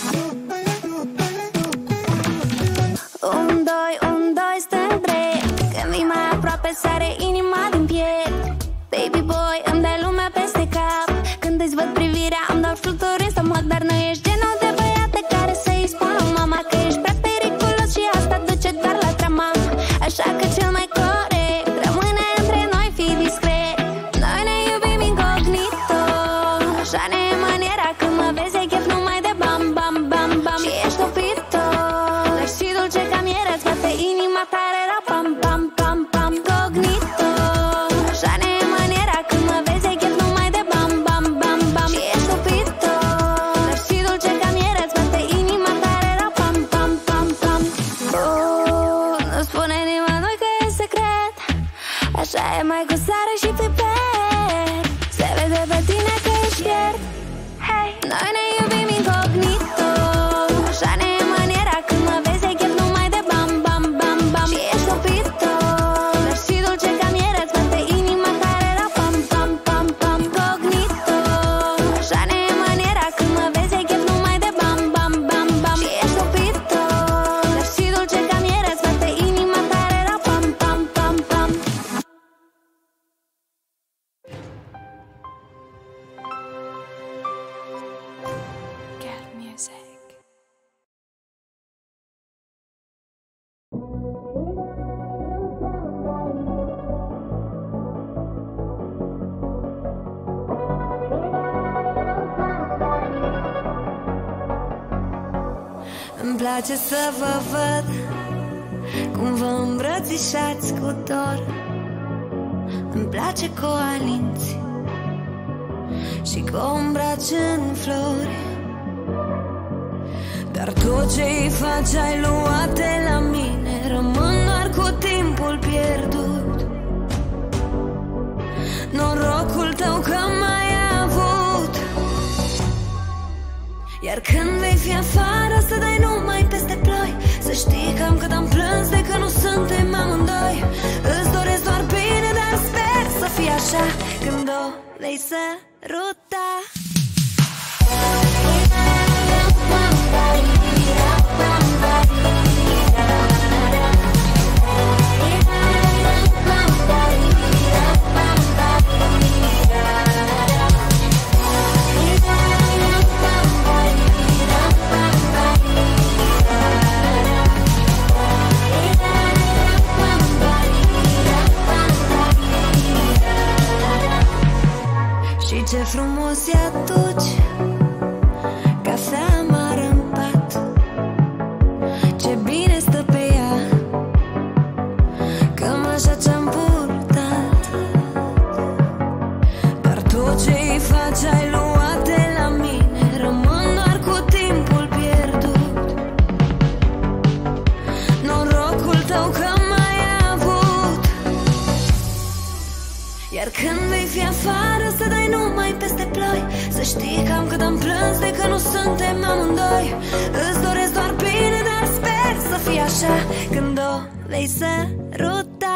Un, doi, un, doi, stâng drept. Când vii mai aproape sare inima din piept. Baby boy, îmi dai lumea peste cap. Când îți văd privirea îmi dau fluturi în stomac. Dar nu ești genul de băiate care să-i spună mama că ești prea periculos și asta duce doar la trama. Așa că cel mai corect rămâne între noi, fii discret. Noi ne iubim incognito, așa ne e maniera. Când mă vezi ai chef numai de bam, bam, bam, bam. Și ești opito, dar și dulce ca miere, îți bate inima tare la pam, pam, pam, pam. Cognito, așa ne e maniera. Când mă vezi ai chef numai de bam, bam, bam, bam. Și ești opito, dar și dulce ca miere, îți bate inima tare la pam, pam, pam, pam. Oh, nu spune nimănui că e secret, așa e mai cu sare și pipet. Se vede pe tine că ești fiert. Hey, noi ne iubim incognito, așa ne e maniera. Când mă vezi ai chef numai de bam, bam, bam, bam. Și ești opito, dar și dulce ca miere, îți bate inima tare la pam, pam, pam, pam. Cognito, așa ne e maniera. Când mă vezi ai chef numai de bam, bam, bam, bam. Și ești opito, dar și dulce ca miere, îți bate inima tare la pam, pam, pam, pam. Get music. Îmi place să vă văd cum vă îmbrățișați cu dor. Îmi place că o alinți și că o îmbraci în flori. Dar tot ce-i faci ai luat de la mine. Rămân doar cu timpul pierdut. Norocul tău că m-ai avut. Iar când vei fi afară să dai numai peste ploi. Să știi cam cât am plâns de că nu suntem amândoi. Îți doresc doar bine, dar sper să fie așa când o vei săruta. Și ce frumos e atunci cafea amară în pat. Ce bine stă pe ea afară, să dai numai peste ploi. Să știi cam cât am plâns de că nu suntem amândoi. Îți doresc doar bine, dar sper să fie așa când o vei săruta.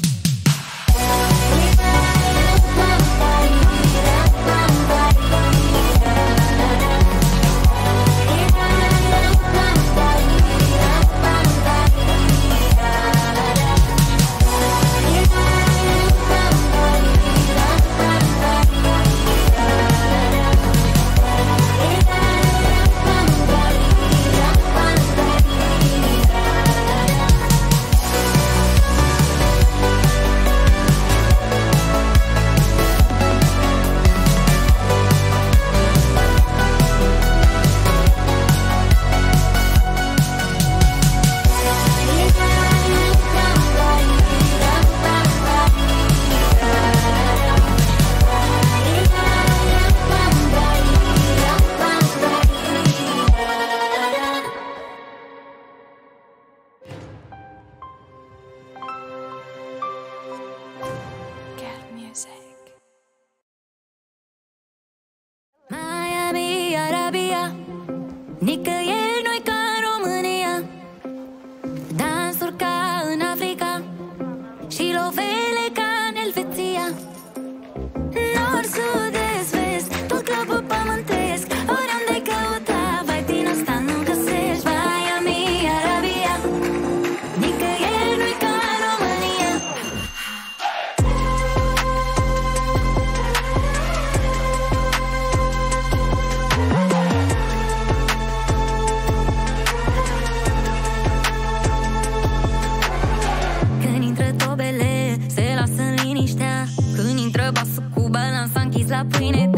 Miami, Arabia, nicăieri nu-i ca în România. Dansuri ca în Africa și lovele ca în Elveția. Nord, sud, est, vest, tot capul pământesc. Oriunde-i căuta, vai din asta nu găsești. Miami, Arabia, nicăieri nu-i ca în România. Când intră tobele, se lasă în liniștea. Când intră basul cu balanța închis la pâine.